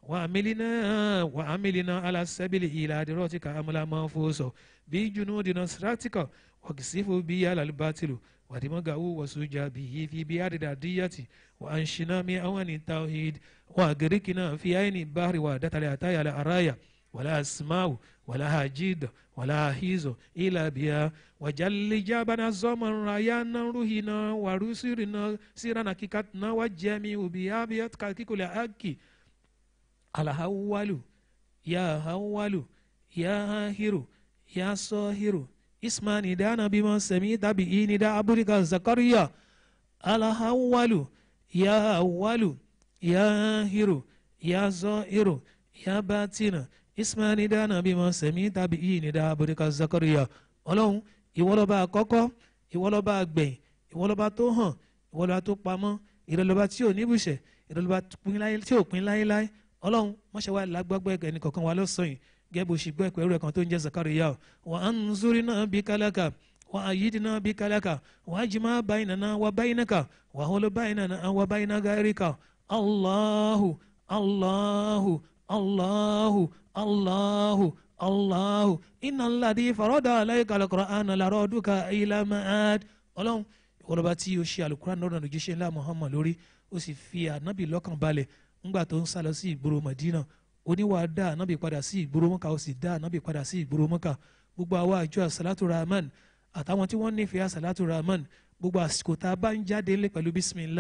وعملنا على السبيل إلى دراتك أملا منفوس بجنود نصرتك واكسف بي على الباطل ودمغه وسجى به في بيار الدية وأنشنا من أوان التوحيد وأغرقنا في عين البحر ودت العتايا الأرايا ولا أسماء ولا حجيد ولا حيز إلا بها وجل جابنا الزمن ريانا روحنا ورسلنا سيرنا كيكاتنا وجميع بها بيتك كل أكي على هوالو يا هوالو يا هيرو يا صاهرو اسمعني دانا بما سميت بإين دا أبرك زكريا على هوالو يا أولو يا هيرو يا زائرو يا باتنا اسمعني دانا بما سميت بإين دا أبرك زكريا ọlọ́run ìwọ lọ́ba àkọ́kọ́ ìwọ lọ́ba àgbẹ̀yìn ìwọ lọ́ba tó hàn ìwọ lọ́ba tó pamọ́ ìrọ̀lọ́ba tí ò níbùṣẹ̀ ìrọ̀lọ́ba tí ò pín láéláé ọlọ́run mọ́ṣẹ́ wa lágbàgbọ́ ẹni kọ̀ọ̀kan wa lọ́sàn-án gẹ́gẹ́ bó ṣe gbọ́ ẹ̀pẹ́ rẹ̀ kan tó ń jẹ́ Zakariya wa anzurna bikalaka wa ayidna bikalaka wa ajma bainana wa bainaka wa hul bainana wa baina ghayrika Allahu Allahu Allahu Allahu Allahu innal ladhi farada alayka al-Qur'ana laraduka ila ma'ad ọlọ́run ìwọlọ́ba tí o ṣe alukuran lọ́dọ̀ lójúṣe ńlá Muhammad lórí ó sì fi ànábì lọ́kàn balẹ̀ ńgbà tó ń sálọ sí ìgboro Madina oníwà dá ànábì padà sí ìgboro Mọ́kà ó sì dá ànábì padà sí ìgboro Mọ́kà gbogbo àwa àjọ àsálátù rahman àtàwọn tí wọ́n nífẹ̀ẹ́ àsálátù rahman gbogbo àsìkò tá a bá ń jáde ńlẹ̀ pẹ̀lú bisimilayi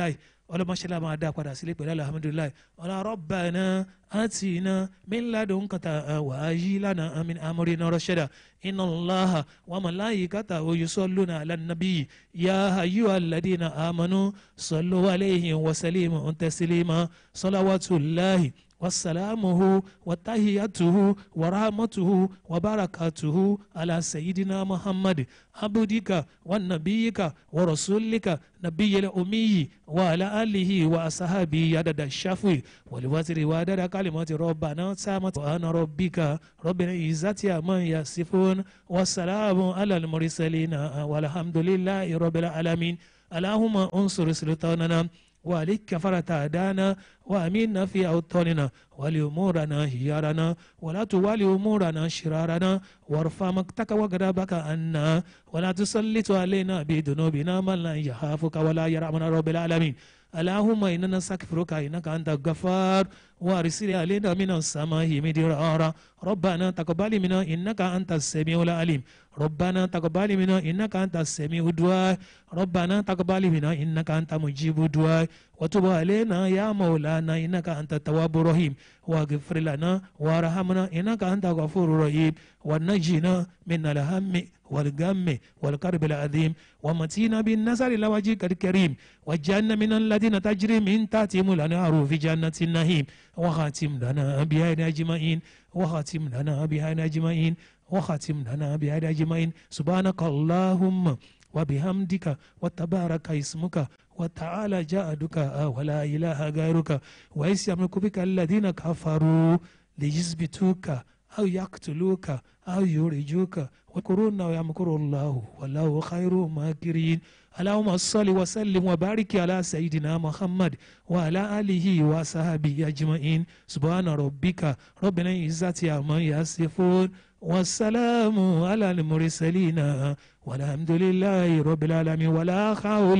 ọlọ́mọṣẹ́lá máa dá padà sílé pẹ̀lú alhamdulilayi ọlá rabbana atina min ladunka wa hayyi lana min amrina rashada inna allaha wa malaikatahu yusalluna ala nabiyyi ya ayyuhalladhina amanu sallu alayhi wa sallimu taslima salawatullahi wasalamuhu watahiyatuhu warahmatuhu wabarakatuhu ala sayyidina muhammad abudika wa nabiyika wa rasulika nabiyil ummiyi wa ala alihi wa ashabihi adada shafi waliwatiri wa adada kalimati rabbana samatu ana rabbika rabbil izzati amma yasifun wasalamu ala al-mursalina walhamdulillahi rabbil alamin allahumma unsur sultanana وعليك فرتادانا وأمينا في أوطاننا ولأمورنا هيارنا ولا توالي أمورنا شرارنا وارفع مقتك وغضبك عنا ولا تسلط علينا بذنوبنا من لا يخافك ولا يرحمنا رب العالمين اللهم إننا نستغفرك إنك أنت الغفار وارسل علينا من السماء مدرارا ربنا تقبل منا إنك أنت السميع العليم ربنا تقبل منا إنك أنت السميع الدعاء ربنا تقبل منا إنك أنت مجيب الدعاء وتب علينا يا مولانا إنك أنت التواب الرحيم واغفر لنا وارحمنا إنك أنت غفور رحيم ونجنا من الهم والغم والكرب العظيم ومتينا بالنصر لوجهك الكريم وجعلنا من الذين تجري من تحتهم الأنهار في جنة النعيم وخاتم لنا بها أجمعين وخاتم لنا بها أجمعين وخاتم لنا بها أجمعين سبحانك اللهم وبحمدك وتبارك اسمك وتعالى جادك ولا إله غيرك وإذ يملك بك الذين كفروا ليثبتوك أو يقتلوك أو يخرجوك ويمكرون ويمكر الله والله خير الماكرين اللهم صل وسلم وبارك على سيدنا محمد وعلى آله وصحبه أجمعين سبحان ربك رب العزة عما يصفون والسلام على المرسلين والحمد لله رب العالمين ولا حول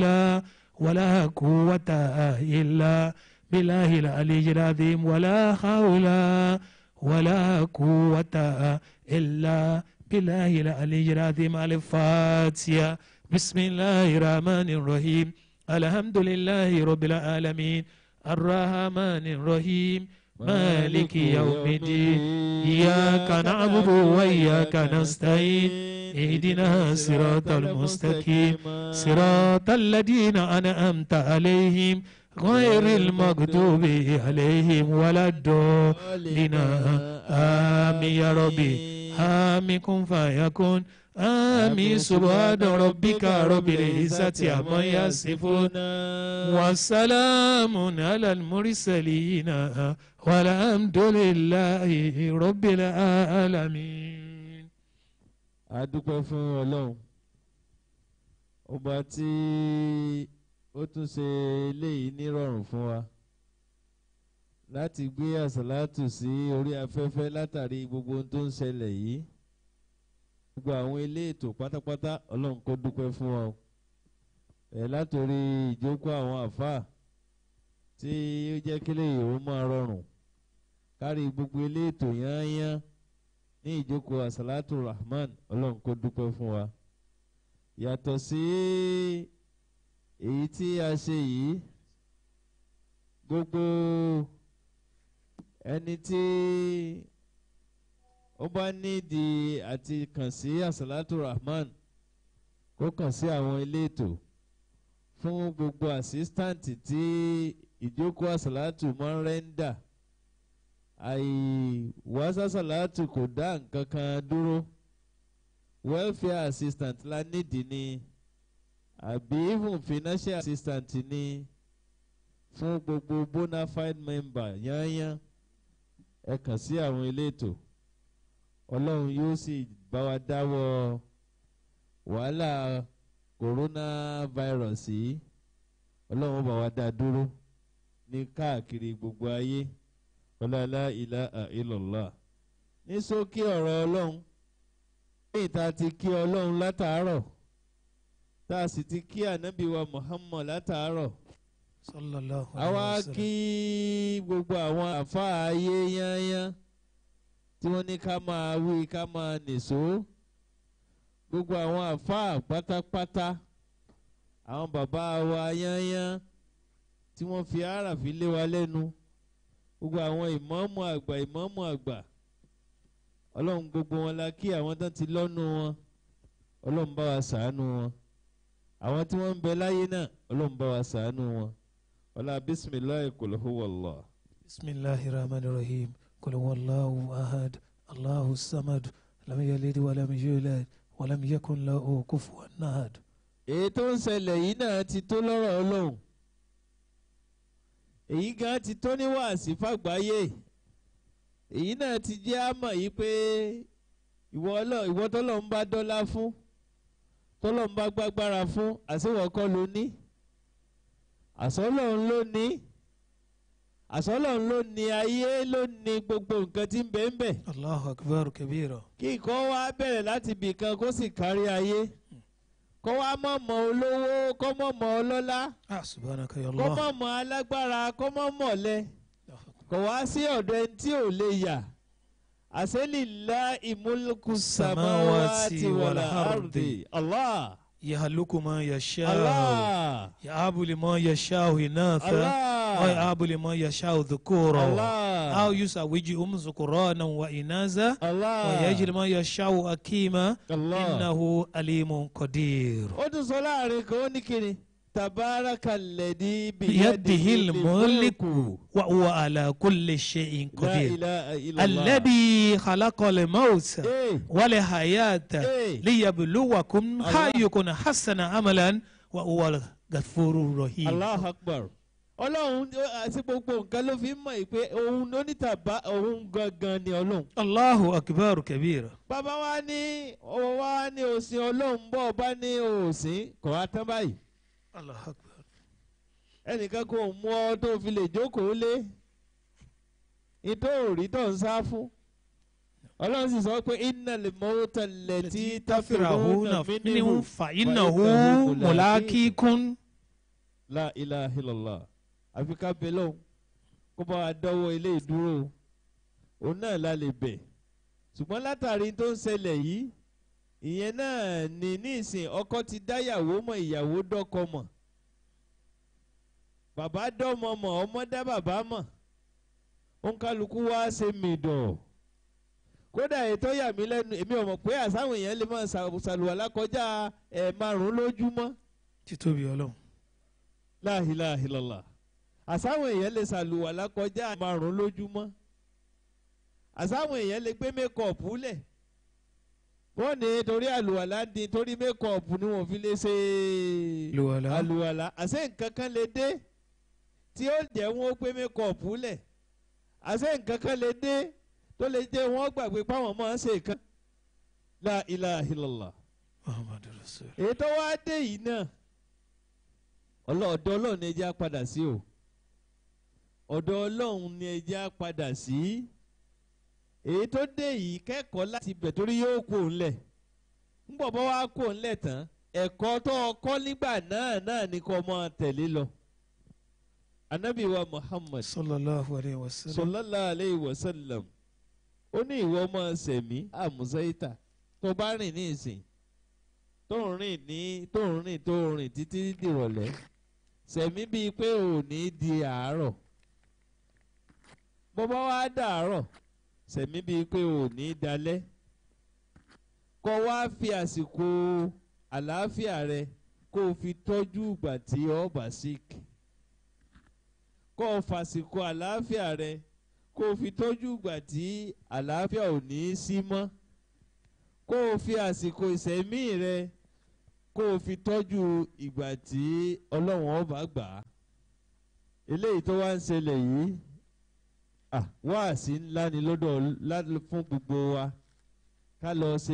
ولا قوة إلا بالله العلي العظيم ولا حول ولا قوة إلا بالله العلي العظيم الفاتحة بسم الله الرحمن الرحيم الحمد لله رب العالمين الرحمن الرحيم مالك يوم الدين إياك نعبد وإياك نستعين اهدنا الصراط المستقيم صراط الذين أنعمت عليهم غير المغضوب عليهم ولا الضالين آمين يا ربي آمين كن فيكون آمين سبحان ربك رب العزة عما يصفون والسلام على المرسلين والحمد لله رب العالمين. A dúpẹ́ fún Ọlọ́run ọba tí ó tún ṣe eléyìí nírọ̀rùn fún wa láti gbé àsàlátù sí orí afẹ́fẹ́ látàrí gbogbo ohun tó ń ṣẹlẹ̀ yìí. Gbogbo àwọn ilé ètò pátápátá Ọlọ́run kó dúpẹ́ fún wa látòrí ìjókòó àwọn àfáà tí ó jẹ́ kí lèyìn ó máa rọrùn kárí gbogbo ilé ètò yányán ní ìjókòó àsàlátù Rahman Ọlọ́run kó dúpẹ́ fún wa. Yàtọ̀ sí èyí tí a ṣe yìí gbogbo ẹni tí ó bá nídìí àti kàn sí àsàlátù Rahman kó kàn sí àwọn ilé ètò fún gbogbo àsístáǹtì tí ìjókòó àsàlátù máa ń rẹ́ńdà. Àìwásàsàlátù kò dá nǹkan kan dúró. Welfare assistant la nídìí ni àbí even financial assistant ni fún gbogbo bona fide member yányán ẹ kàn sí àwọn ilé ètò. Ọlọ́run yóò sì bá wa dáwọ́ wàhálà coronavirus yìí. Ọlọ́run bá wa dá dúró ní káàkiri gbogbo ayé. Ọlá ilaha illallah. Ní ṣókí ọ̀rọ̀ Ọlọ́run lẹ́yìn tá a ti kí Ọlọ́run látàárọ̀ tá a sì ti kí ànábì wa Muhammad látàárọ̀. Àwa kí gbogbo àwọn àfáà ayé yányán tí wọ́n ní ká máa wí ká máa nìṣó. Gbogbo àwọn àfáà pátápátá àwọn bàbá wa yányán tí wọ́n fi àràfin lé wa lẹ́nu gbogbo àwọn ìmáàmù àgbà ọlọ́run gbogbo wọn la kí àwọn tán ti lọ́nu wọn ọlọ́run bá wa ṣàánú wọn àwọn tí wọ́n ń bẹ láyé náà ọlọ́run bá wa ṣàánú wọn ọlá bisimilahi qul huwallah. bisimilahi rahmani rahim qul huwallahu ahad allahu samad lam yalid walam yulad walam yakun lahu kufuwan ahad. èyí tó ń ṣẹlẹ̀ yìí náà ti tó lọ́rọ̀ ọlọ́run èyí gan ti tó ní wàásì fàgbáyé èyí náà ti jẹ́ àmọ̀ yìí pé ìwọ tọ́lọ̀ ń bá dọ́là fún tọ́lọ̀ ń bá gbágbára fún àṣewọ̀ kọ́ ló ní àṣọlọ́run ló ní àṣọlọ́run ló ní ayé ló ní gbogbo nǹkan tí ń bẹ ń bẹ. Allahu akbar kabira. kí nǹkan wá bẹ̀rẹ̀ láti ibì kan kó sì kárí ayé kó wá mọ̀mọ́ olówó kó mọ̀mọ́ ọlọ́lá subhanaka ya kó Allah. mọ̀mọ́ alágbára kó mọ̀mọ́ ọ̀lẹ kò wá sí ọ̀dọ̀ ẹni tí ò lè yà lillahi mulku samawati wal ardi Allah. يهلك ما يشاء Allah. يهب لمن يشاء إناثا Allah. ويهب لمن يشاء ذكورا Allah. أو يزوجهم ذكرانا وإناثا Allah. ويجعل من يشاء حكيما Allah. إنه عليم قدير. ó tún sọ láàrin kan ó ní kíni tabarakalladhi بيده الملك وهو على كل شيء la قدير. ilaha illallah. الذي خلق الموت Eh. والحياة Eh. ليبلوكم أيكم أحسن عملا وهو الغفور الرحيم. Allahu akbar. ọlọ́run àti gbogbo nǹkan ló fi ń mọ̀ pé òun ló ní tàbá òun gangan ni ọlọ́run. الله أكبر كبيرا. bàbá wa ní òsìn ọlọ́run bọ̀ bá ní òsìn kò wá tán báyìí. الله أكبر. ẹnìkan kò mú ọ tó fi lè jókòó lé nítorí tó ń sá fún. ọlọ́run sì sọ pé innal mawta allati tafirruna minhu فإنه ملاقيكم. la ilaha illallah. àfi ká bẹ lọ́hùn kó bá wa dọ́wọ́ ilé ìdúró òun náà la lè bẹ̀. ṣùgbọ́n látàrí tó ń ṣẹlẹ̀ yìí ìyẹn náà ní nísìn ọkọ ti dáyàwó mọ̀ ìyàwó dọ́kọ mọ̀ bàbá dọ́mọ mọ̀ ọmọ dá bàbá mọ̀ òǹkálukú wá ṣe mìdọ̀ kódà ètò yà mí lẹ́nu èmi ò mọ̀ pé àsáwọn èèyàn lè máa ṣàlùwàlá kọjá ẹ̀ 5 lójúmọ́. títóbi Ọlọ́run. La ilaha illallah. àsáwọn èèyàn lè ṣàlùwàlá kọjá 5 lójúmọ́ àsáwọn èèyàn lè gbé mékọ̀ọ̀pù lẹ̀ wọ́n ní torí àlùwàlá di torí mékọ̀ọ̀pù ni wọ́n fi lè ṣe àlùwàlá àṣẹ nǹkan kan lè dé tí ó jẹ́ wọ́n gbé mékọ̀ọ̀pù lẹ̀ àṣẹ nǹkan kan lè dé tó lè jẹ́ wọ́n gbàgbé páwọn máa ń ṣe kan. La ilaha illallah. Muhammadu Rasul. èyí tó wá dé yìí náà ọ̀dọ̀ ọlọ́run ni ẹ jẹ́ á padà sí o ọ̀dọ̀ ọlọ́run ni ẹ jẹ́ á padà sí èyí tó dé yìí kẹ́kọ̀ọ́ láti bẹ̀ torí yóò kó ńlẹ̀ ńgbọ̀ bọ́ wá kó ńlẹ̀ tán ẹ̀kọ́ tó kọ́ nígbà náà ni kò mọ tẹ̀lé lọ. Ànábì wa Muhammad sallallahu alayhi wa sallam. sallallahu alayhi wa sallam ó ní ìwọ ọmọ sẹ̀mí àmùsáìtà tó bá rìn ní ìsìn tó ń rìn títí dìrọ̀lẹ́ sẹ̀mí bíi pé ò ní di àárọ̀ bó bá wá dàárọ̀ sẹ̀mí bíi pé ò ní dalẹ́ kó wá fi àsìkò àlàáfíà rẹ kó o fi tọ́jú ìgbà tí o bá sick kó o fàsìkò àlàáfíà rẹ kó o fi tọ́jú ìgbà tí àlàáfíà ò ní í sí mọ́ kó o fi àsìkò ìsẹ̀mí rẹ kó o fi tọ́jú ìgbà tí ọlọ́run ọba gbà á eléyìí tó wá ń ṣẹlẹ̀ yìí wáàsí ńlá ni lọ́dọ̀ fún gbogbo wa ká lọ ṣe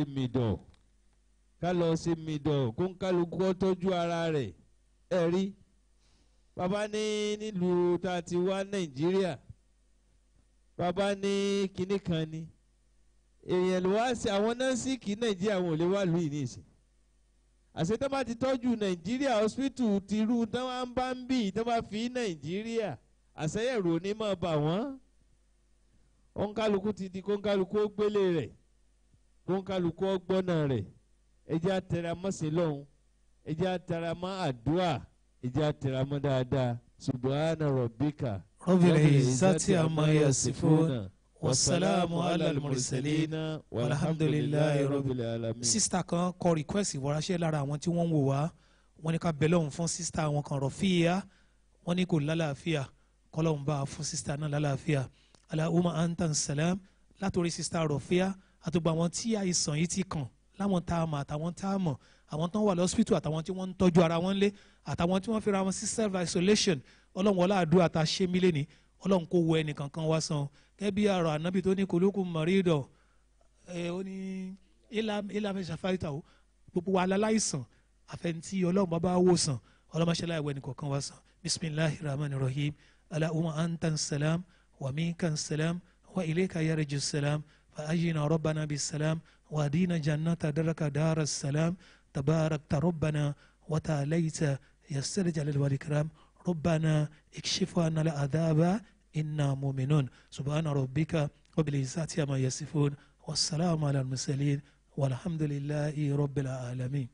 mìdọ̀ kó ń kálukú tọ́jú ara rẹ̀ ẹ rí bàbá ní nílùú tá a ti wá Nàìjíríà bàbá ní kinní kan ni èèyàn ló wá sí àwọn nọ́ọ̀sìkì Nàìjíríà wọn ò lè wá lù yìí nìsín àṣẹ tó bá ti tọ́jú Nàìjíríà hospital ti rú tó bá ń bá ń bì tó bá fi Nàìjíríà àṣẹyẹ̀rù ní máa bà wọ́n òǹkálukú ti di kóńkálukú ó gbélé rẹ̀ kóńkálukú ó gbọ́nà rẹ̀ ẹ jẹ́ àtẹramọ́ sí lọ́hùn ẹ jẹ́ àtẹramọ́ àdúrà ẹ jẹ́ àtẹramọ́ dáadáa subhana rabbika rabbil izzati amma yasifun wasalaamu ala al-mursalin walhamdulillahi rabbil alamin. sista kan kọ request ìwọ́ráṣẹ́ lára àwọn tí wọ́n ń wò wá wọ́n ní ká bẹ̀ lọ́hùn fún sista àwọn kan Rọ̀fíà wọ́n ní kò lálàáfíà kọ́lọ́hùn bá fún sista náà lálàáfíà Allahumma anta salam látòrí sista Rọ̀fíà àtògbà àwọn tí àìsàn yìí ti kàn láwọn tá a mọ̀ àtàwọn tá a mọ̀ àwọn tó ń wà lọ́sípítù àtàwọn tí wọ́n ń tọ́jú ara wọn lé àtàwọn tí wọ́n fi ra wọn sí self isolation ọlọ́run wọlé àdúrà tá a ṣe mí lẹ́ni ọlọ́run kò wọ ẹnì kankan wá san gẹ́gẹ́ bí àrò ànábì tó ní kulukum maridun ó ní ilà mẹ́sà fáìtà ó gbogbo wa aláìsàn àfẹnití ọlọ́run bá bá wò sàn ọlọ́mọṣẹ́lá ìwé ẹnì kankan wá san bisimilahi rahman rahim Allahumma anta salam wa minka salam wa ilayka yarju salam fa ajina rabbana bis salam wa adina jannata daraka daras salam tabarakta rabbana wa ta'alayta yassir jalal wal ikram ربنا اكشف عنا العذاب إنا مؤمنون سبحان ربك وبالعزة عما يصفون والسلام على المرسلين والحمد لله رب العالمين.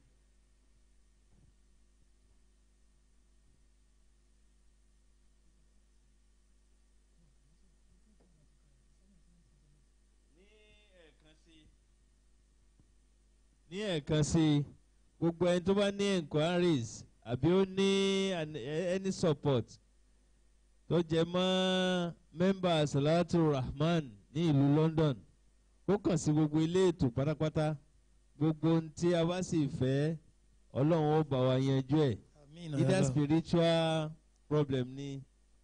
ní ẹ̀ẹ̀kan sí gbogbo ẹni tó bá ní enquiries àbí ó ní any support tó jẹ mọ́ mẹ́mbà Salatu Rahman ní ìlú London ó kàn sí gbogbo ilé ètò pátápátá gbogbo ohun tí a bá sì fẹ́ Ọlọ́run ó bá wa yanjú ẹ̀ either spiritual problem ni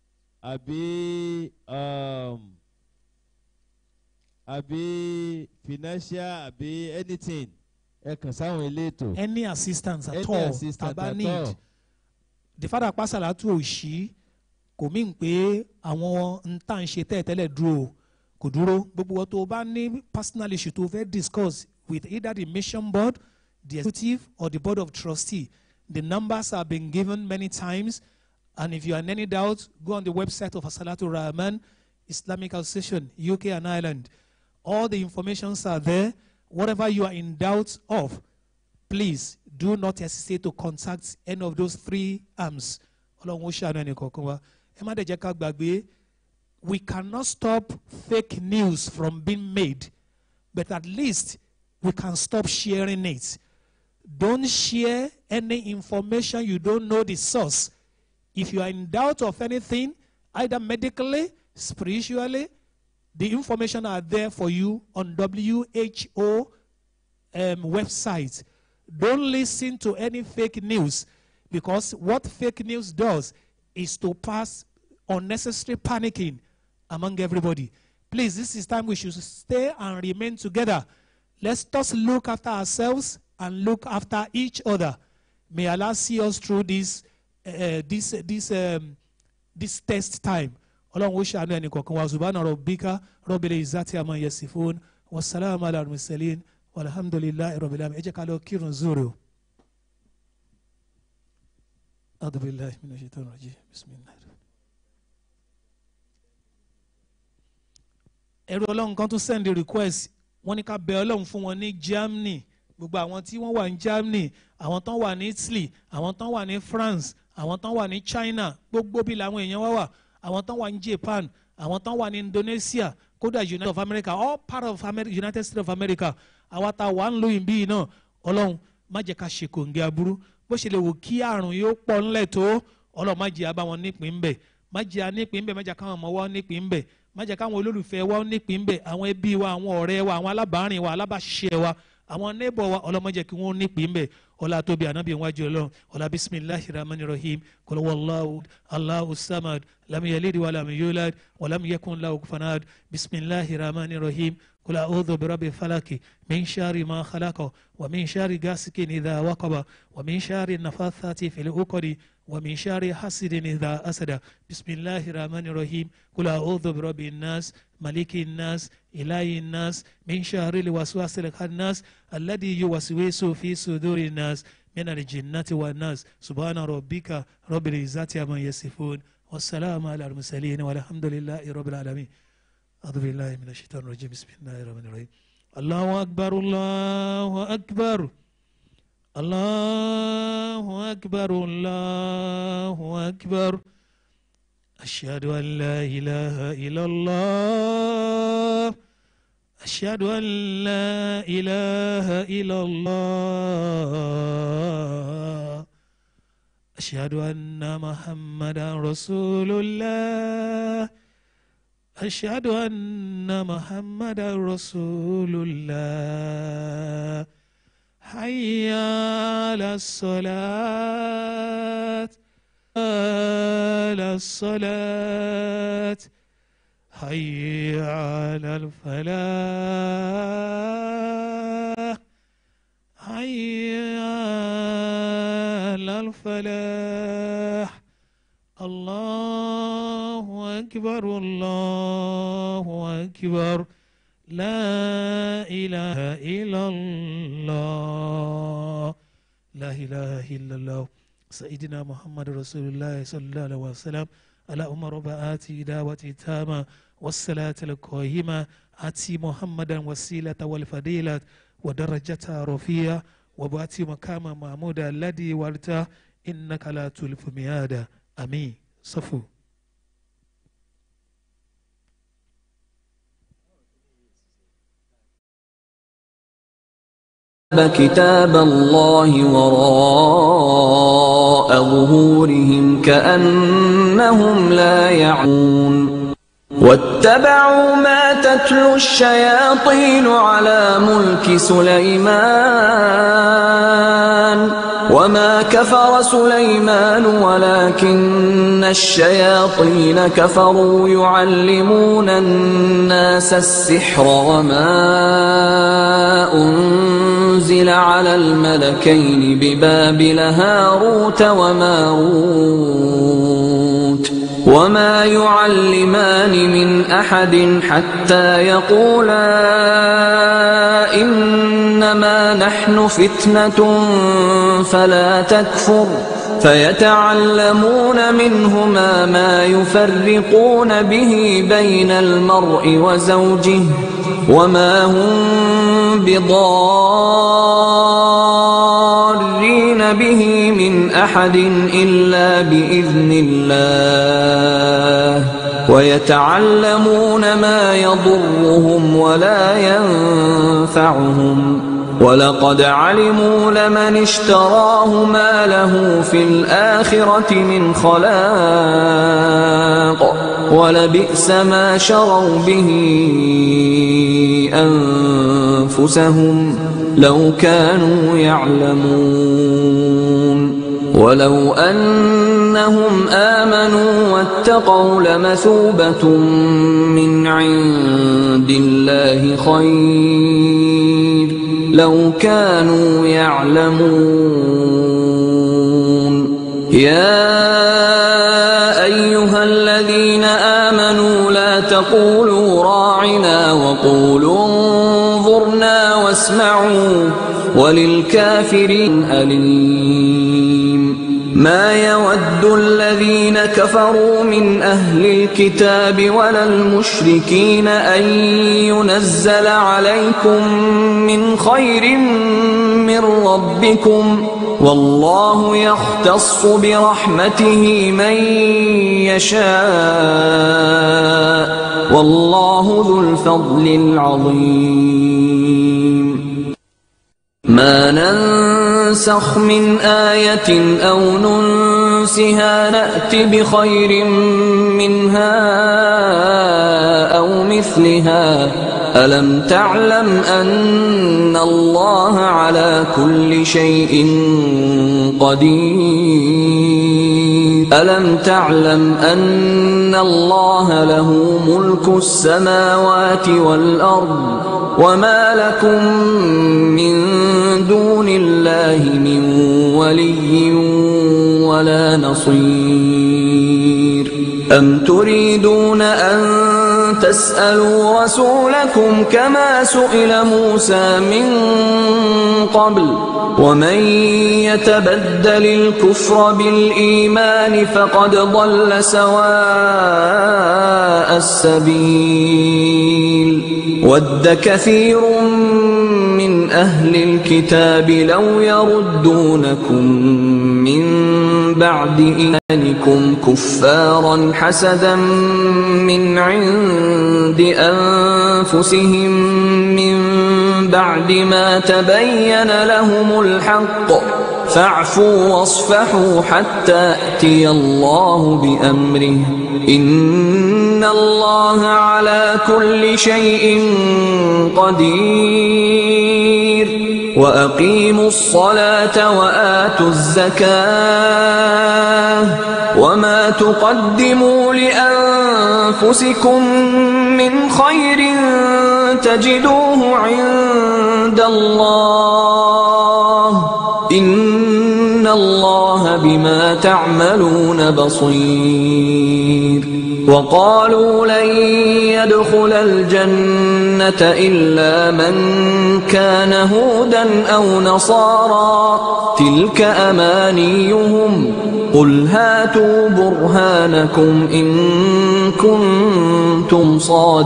àbí financial àbí anything ẹ kàn sáwọn ilé ètò. any assistance at all taba need the father pa Salatu òṣì kò mí pé àwọn n tá n ṣe tẹ́lẹ̀ dúró kò dúró gbogbo wọn tó bá ní personal issue tó fẹ́ discuss with either the mission board the executive or the board of trustee the numbers have been given many times and if you are in any doubt go on the website of Salatu Rahman Islamic Association UK and Ireland all the informations are there. Whatever you are in doubt of, please do not hesitate to contact any of those three arms. We cannot stop fake news from being made, but at least we can stop sharing it. Don't share any information you don't know the source. If you are in doubt of anything, either medically, spiritually, the information are there for you on WHO website. Don't listen to any fake news because what fake news does is to pass unnecessary panicking among everybody. Please, this is time we should stay and remain together. Let's just look after ourselves and look after each other. May Allah see us through this test time. Ọlọ́run ó ṣàánú ẹnì kọ̀ọ̀kan wa subhana rabbika rabbil izzati amma yasifun wassalamu ala al-mursalin walhamdulillahi rabbil alamin. Ẹ jẹ́ ká lọ kírun zoro. A'udhu billahi minash shaitanir rajim. Bismillah. Ẹrú Ọlọ́run kan tún send request wọ́n ní ká bẹ̀ Ọlọ́run fún wọn ní Germany gbogbo àwọn tí wọ́n wà ní Germany àwọn tán wà ní Italy àwọn tán wà ní France àwọn tán wà ní China gbogbo bí làwọn èèyàn wá wà àwọn tán wà ní Japan àwọn tán wà ní Indonesia kódà United States of America all part of United States of America àwa tá wà ń lo ìbí náà Ọlọ́run má jẹ́ ká ṣe kòǹgẹ́ aburú bó ṣe lè wò kí àrùn yóò pọ̀ ńlẹ̀ tó Ọlọ́run má jẹ́ abá wọn nípìn ń bẹ̀ má jẹ́ anípìn ń bẹ̀ má jẹ́ káwọn ọmọ wa nípìn ń bẹ̀ má jẹ́ káwọn olólùfẹ́ wa nípìn ń bẹ̀ àwọn ẹbí wa àwọn ọ̀rẹ́ wa àwọn alábàárìn wa alábàáṣiṣẹ́ wa àwọn neighbor wa Ọlọ́run má jẹ́ kí wọ́n nípìn ń bẹ̀ ọlá tóbi ànábì wájú Ọlọ́run ọlá bisimilahi rahman rahim kul huwallahu Allahu samad lam yalid wa lam yulad wa lam yakun lahu kufuwan ahad bisimilahi rahman rahim kul a'udhu birabbil falaki min sharri ma khalaqa wa min sharri ghasikin idha waqaba wa min sharri nafathati fil uqadi wa min sharri hasidin idha asada bisimilahi rahman rahim kul a'udhu birabbin nas malikin nas ilahin nas min sharri alwaswasil khannas alladhi yuwaswisu fi sudurin nas من الجنة والناس سبحان ربك رب العزة عما يصفون والسلام على المرسلين والحمد لله رب العالمين. أعوذ بالله من الشيطان الرجيم بسم الله الرحمن الرحيم. الله أكبر الله أكبر الله أكبر الله أكبر أشهد أن لا إله إلا الله أشهد أن لا إله إلا الله أشهد أن محمدا رسول الله أشهد أن محمدا رسول الله حي على الصلاة على الصلاة حي على الفلاح حي على الفلاح الله أكبر الله أكبر لا إله إلا الله لا إله إلا الله سيدنا محمد رسول الله صلى الله عليه وسلم على أمر ربعاتي دعوة تامة والصلاة القائمة أتي محمدا وسيلة والفضيلة ودرجة رفيعة وبأتي مقام محمود الذي ورته إنك لا تلف ميادا أمين صفو كتاب الله وراء ظهورهم كأنهم لا يعلمون واتبعوا ما تتلو الشياطين على ملك سليمان وما كفر سليمان ولكن الشياطين كفروا يعلمون الناس السحر وما أنزل على الملكين ببابل هاروت وماروت وما يعلمان من أحد حتى يقولا إنما نحن فتنة فلا تكفر فيتعلمون منهما ما يفرقون به بين المرء وزوجه وما هم بضارين به من أحد إلا بإذن الله ويتعلمون ما يضرهم ولا ينفعهم ولقد علموا لمن اشتراه ما له في الآخرة من خلاق ولبئس ما شروا به أنفسهم لو كانوا يعلمون ولو أنهم آمنوا واتقوا لمثوبة من عند الله خير لو كانوا يعلمون يا أيها الذين آمنوا لا تقولوا راعنا وقولوا انظرنا واسمعوا وللكافرين أليم ما يود الذين كفروا من أهل الكتاب ولا المشركين أن ينزل عليكم من خير من ربكم والله يختص برحمته من يشاء والله ذو الفضل العظيم ما ننسخ من آية أو ننسها نأت بخير منها أو مثلها ألم تعلم أن الله على كل شيء قدير ألم تعلم أن الله له ملك السماوات والأرض وما لكم من دون الله من ولي ولا نصير أم تريدون أن تسألوا رسولكم كما سئل موسى من قبل ومن يتبدل الكفر بالإيمان فقد ضل سواء السبيل ود كثير من أهل الكتاب لو يردونكم من بعد أيمانكم كفارا حسدا من عند أنفسهم من بعد ما تبين لهم الحق فاعفوا واصفحوا حتى يأتي الله بأمره إن الله على كل شيء قدير وأقيموا الصلاة وآتوا الزكاة وما تقدموا لأنفسكم من خير تجدوه عند الله إن الله بما تعملون بصير وقالوا لن يدخل الجنة إلا من كان هودا أو نصارى تلك أمانيهم قل هاتوا برهانكم إن كنتم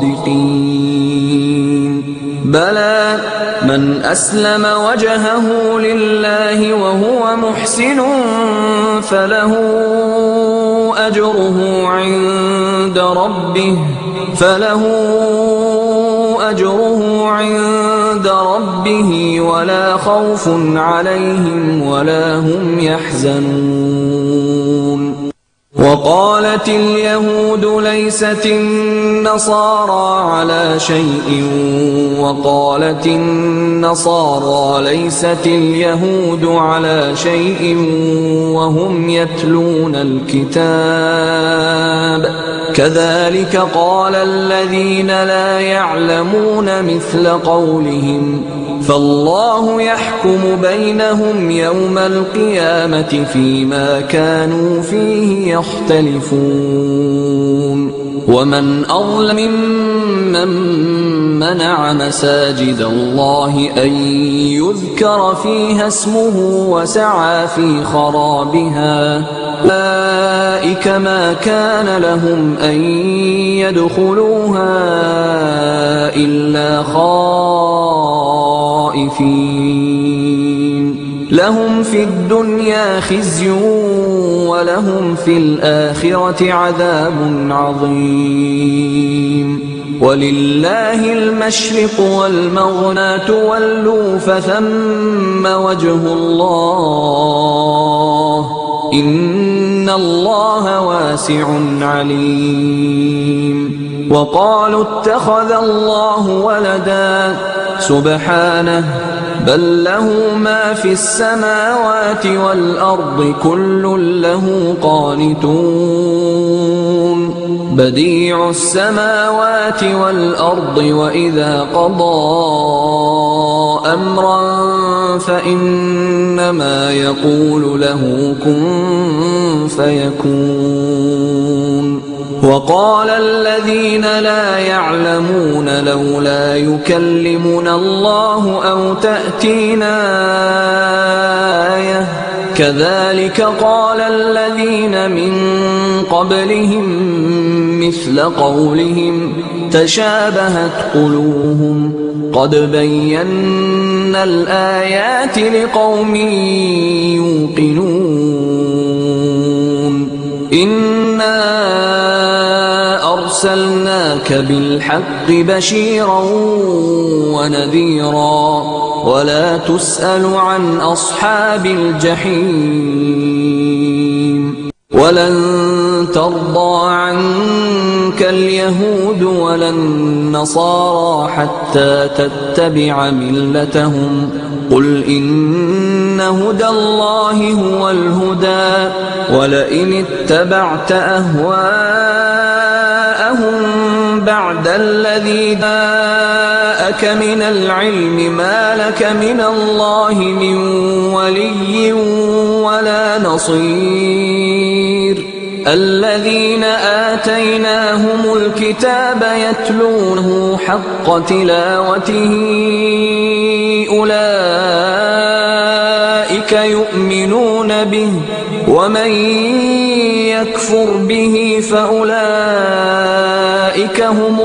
صادقين بلى من أسلم وجهه لله وهو محسن فله أجره عند ربه ولا خوف عليهم ولا هم يحزنون وقالت اليهود ليست النصارى على شيء وقالت النصارى ليست اليهود على شيء وهم يتلون الكتاب كذلك قال الذين لا يعلمون مثل قولهم فالله يحكم بينهم يوم القيامة فيما كانوا فيه يختلفون ومن أظلم ممن منع مساجد الله أن يذكر فيها اسمه وسعى في خرابها أولئك ما كان لهم أن يدخلوها إلا خائفين لهم في الدنيا خزي ولهم في الآخرة عذاب عظيم ولله المشرق والمغرب تولوا فثم وجه الله إن الله واسع عليم وقالوا اتخذ الله ولدا سبحانه بل له ما في السماوات والأرض كل له قانتون بديع السماوات والأرض وإذا قضى أمرا فإنما يقول له كن فيكون وقال الذين لا يعلمون لولا يكلمنا الله أو تأتينا آية كذلك قال الذين من قبلهم مثل قولهم تشابهت قلوبهم قد بينا الآيات لقوم يوقنون إنا أرسلناك بالحق بشيرا ونذيرا ولا تسأل عن أصحاب الجحيم ولن ترضى عنك اليهود ولا النصارى حتى تتبع ملتهم قل إن هدى الله هو الهدى ولئن اتبعت أهواءهم بعد الذي جاءك من العلم ما لك من الله من ولي ولا نصير الذين آتيناهم الكتاب يتلونه حق تلاوته أولئك يؤمنون به ومن يكفر به فأولئك هم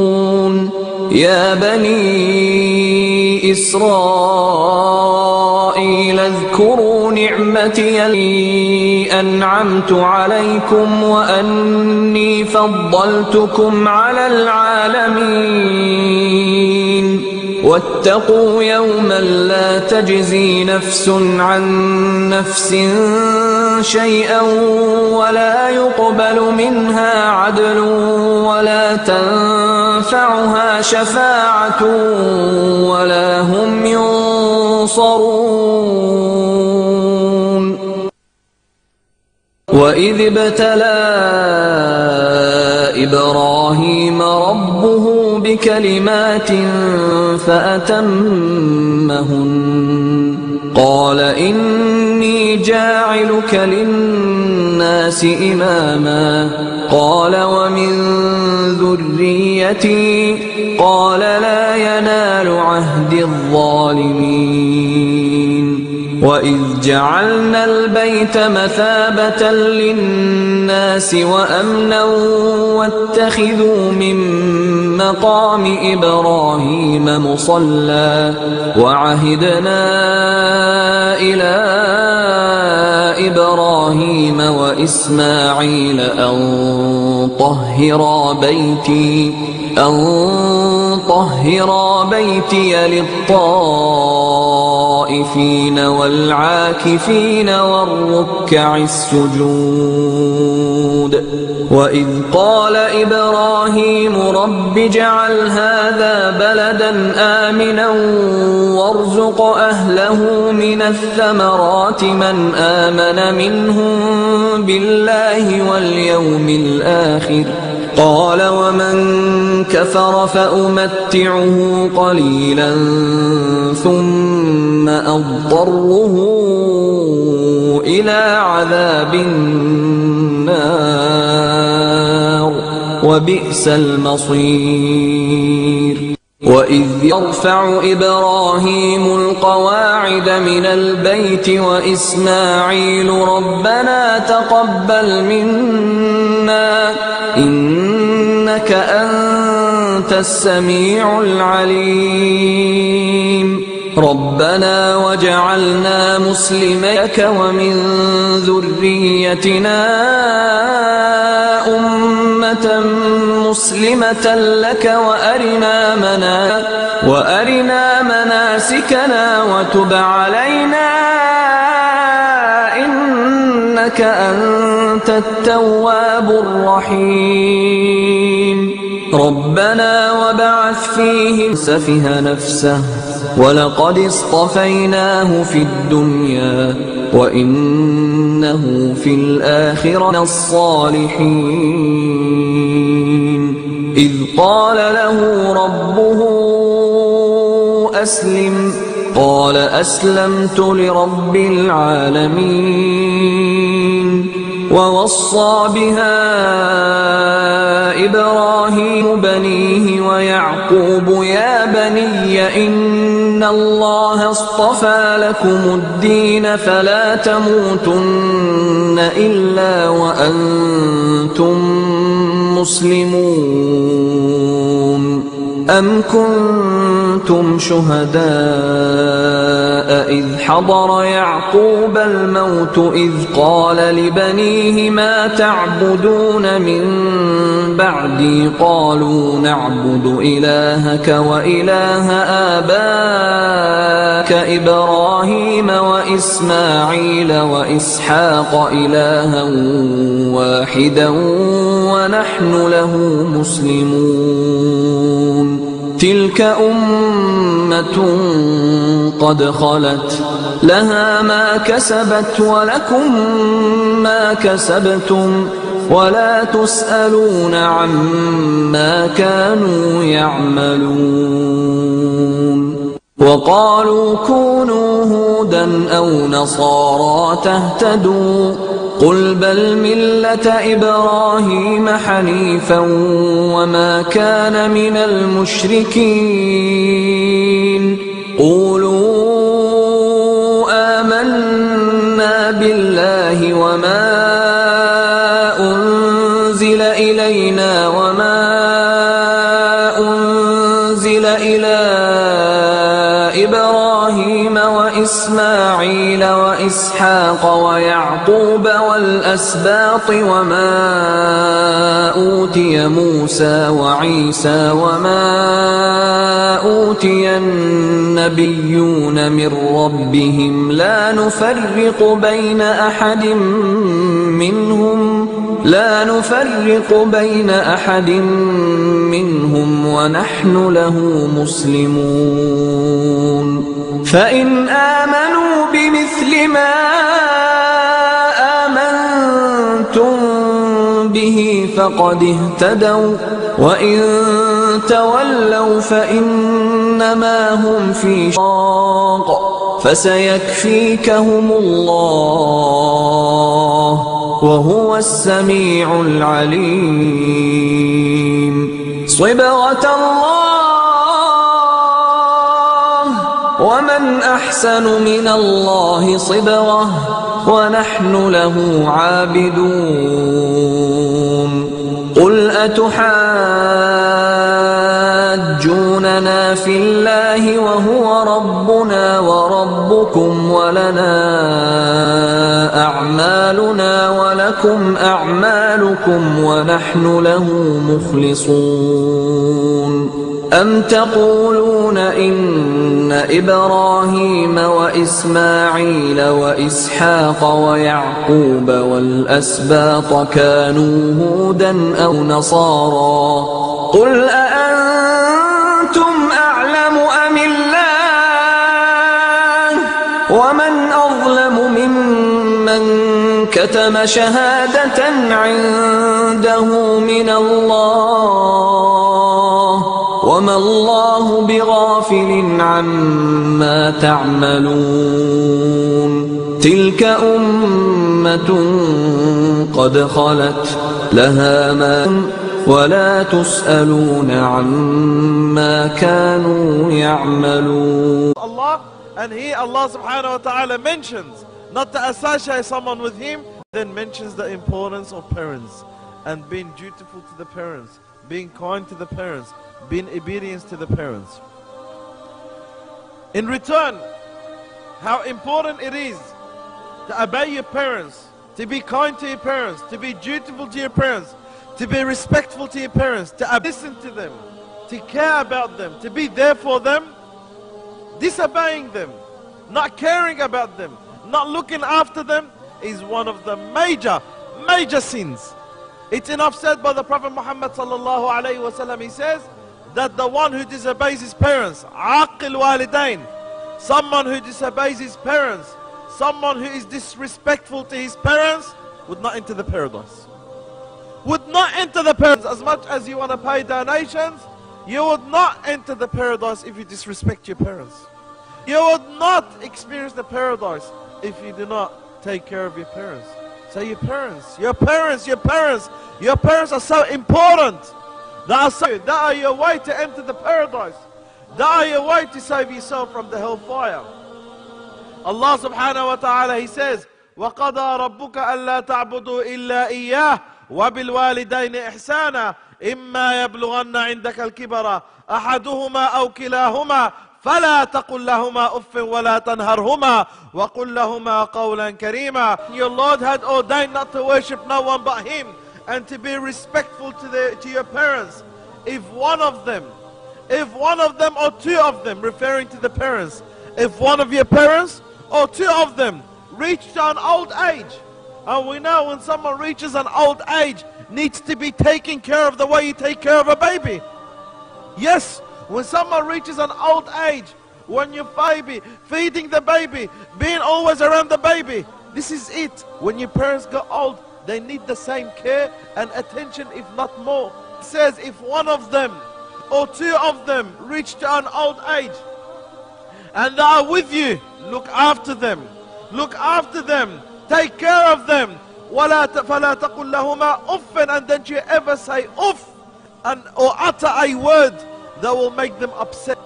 الخاسرون يا بني إسرائيل إسرائيل اذكروا نعمتي التي أنعمت عليكم وأني فضلتكم على العالمين واتقوا يوما لا تجزي نفس عن نفس شيئا ولا يقبل منها عدل ولا تنفعها شفاعة ولا هم ينصرون. وإذ ابتلى إبراهيم ربه بكلمات فأتمهن قال إني جاعلك للناس إماما قال ومن ذريتي قال لا ينال عهد الظالمين. وإذ جعلنا البيت مثابة للناس وأمنا واتخذوا من مقام إبراهيم مصلى وعهدنا إلى إبراهيم وإسماعيل أن طهرا بيتي للطائفين والعاكفين والركع السجود. وإذ قال إبراهيم رب اجعل هذا بلدا آمنا وارزق أهله من الثمرات من آمن منهم بالله واليوم الآخر قال ومن كفر فأمتعه قليلا ثم أضطره إلى عذاب النار وبئس المصير. وإذ يرفع إبراهيم القواعد من البيت وإسماعيل ربنا تقبل منا إنك أنت السميع العليم ربنا وجعلنا مسلميك ومن ذريتنا أمة مسلمة لك وأرنا مناسكنا وتب علينا إنك أنت التواب الرحيم. ربنا وبعث فيهم سفه نفسه ولقد اصطفيناه في الدنيا وإنه في الآخرة الصالحين. إذ قال له ربه أسلم قال أسلمت لرب العالمين. ووصى بها إبراهيم بنيه ويعقوب يا بني إن الله اصطفى لكم الدين فلا تموتن إلا وأنتم مسلمون. أم كنتم شهداء إذ حضر يعقوب الموت إذ قال لبنيه ما تعبدون من بعدي قالوا نعبد إلهك وإله آبائك إبراهيم وإسماعيل وإسحاق إلها واحدا ونحن له مسلمون. تلك أمة قد خلت لها ما كسبت ولكم ما كسبتم ولا تسألون عما كانوا يعملون. وقالوا كونوا هودا أو نصارى تهتدوا قل بل ملة إبراهيم حنيفا وما كان من المشركين. قولوا آمنا بالله وما أنزل إلينا وما أنزل إلى إبراهيم إبراهيم وإسماعيل وإسحاق ويعقوب والأسباط وما أوتي موسى وعيسى وما أوتي النبيون من ربهم لا نفرق بين أحد منهم ونحن له مسلمون فإن آمنوا بمثل ما آمنتم به فقد اهتدوا وإن تولوا فإنما هم في شقاق فسيكفيكهم الله وهو السميع العليم صبغة الله ومن أحسن من الله صبغة ونحن له عابدون قل أتحاجوننا في الله وهو ربنا وربكم ولنا أعمالنا ولكم أعمالكم ونحن له مخلصون أم تقولون إن إبراهيم وإسماعيل وإسحاق ويعقوب والأسباط كانوا هودا أو نصارى قل أأنتم أعلم أم الله ومن أظلم ممن كتم شهادة عنده من الله وما الله بغافل عما تعملون تلك أمة قد خلت لها ما ولا تسألون عما كانوا يعملون. Allah, and He, Allah subhanahu wa ta'ala, mentions not to associate someone with Him, then mentions the importance of parents and being dutiful to the parents, being kind to the parents, being obedience to the parents. In return, how important it is to obey your parents, to be kind to your parents, to be dutiful to your parents, to be respectful to your parents, to listen to them, to care about them, to be there for them. Disobeying them, not caring about them, not looking after them is one of the major sins. It's enough said by the Prophet Muhammad sallallahu alayhi wa sallam. He says that the one who disobeys his parents, aqil walidain, someone who disobeys his parents, someone who is disrespectful to his parents, would not enter the paradise. Would not enter the paradise. As much as you want to pay donations, you would not enter the paradise if you disrespect your parents. You would not experience the paradise if you do not take care of your parents. So your parents are so important. That are your way to enter the paradise. That are your way to save yourself from the hellfire. Allah subhanahu wa ta'ala, He says, وَقَضَى رَبُّكَ أَلَّا تَعْبُدُوا إِلَّا إِيَّاهُ وَبِالْوَالِدَيْنِ إِحْسَانًا إِمَّا يَبْلُغَنَّ عِندَكَ الْكِبَرَ أَحَدُهُمَا أَوْ كِلَاهُمَا فلا تقل لهما أف ولا تنهرهما وقل لهما قولا كريما. Your Lord had ordained not to worship no one but Him and to be respectful to your parents. If one of them or two of them, referring to the parents, if one of your parents or two of them reach to an old age, and we know when someone reaches an old age, needs to be taken care of the way you take care of a baby. Yes. When someone reaches an old age, when you're feeding the baby, being always around the baby, this is it. When your parents get old, they need the same care and attention, if not more. It says if one of them or two of them reach to an old age and they are with you, look after them. Look after them. Take care of them. فَلَا تَقُلْ لَهُمَا أُفٍّ, and don't you ever say uff or utter a word that will make them upset.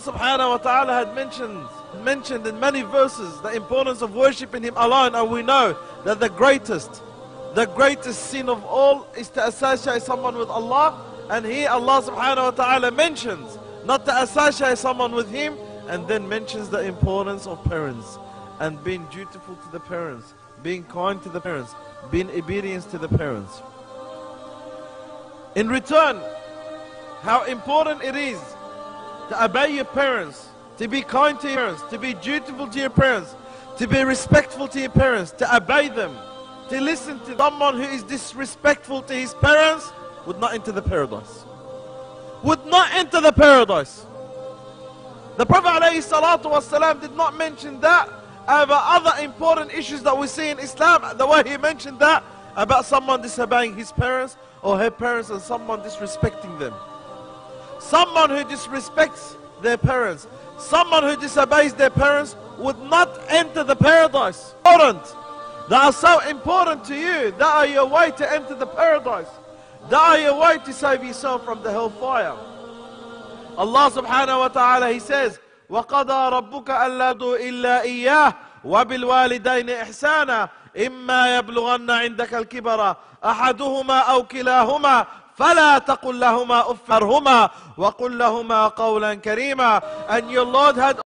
subhanahu wa ta'ala had mentioned in many verses the importance of worshipping Him alone, and we know that the greatest sin of all is to associate someone with Allah. And here Allah subhanahu wa ta'ala mentions not to associate someone with Him, and then mentions the importance of parents and being dutiful to the parents, being kind to the parents, being obedient to the parents. In return, how important it is to obey your parents, to be kind to your parents, to be dutiful to your parents, to be respectful to your parents, to obey them, to listen to someone who is disrespectful to his parents would not enter the paradise. Would not enter the paradise. The Prophet ﷺ did not mention that over other important issues that we see in Islam, the way he mentioned that about someone disobeying his parents or her parents and someone disrespecting them. Someone who disrespects their parents, someone who disobeys their parents would not enter the paradise. That are so important to you, that are your way to enter the paradise, that are your way to save yourself from the hellfire. Allah subhanahu wa ta'ala, He says, وَقَضَى رَبُّكَ أَلَّا تَعْبُدُوا إِلَّا إِيَّاهُ وَبِالْوَالِدَيْنِ إِحْسَانًا إِمَّا يَبْلُغَنَّ عِندَكَ الْكِبَرَ أَحَدُهُمَا أَوْ كِلَاهُمَا فَلَا تَقُل لَّهُمَا أُفٍّ وَقُل لَّهُمَا قَوْلًا كَرِيمًا. And your Lord had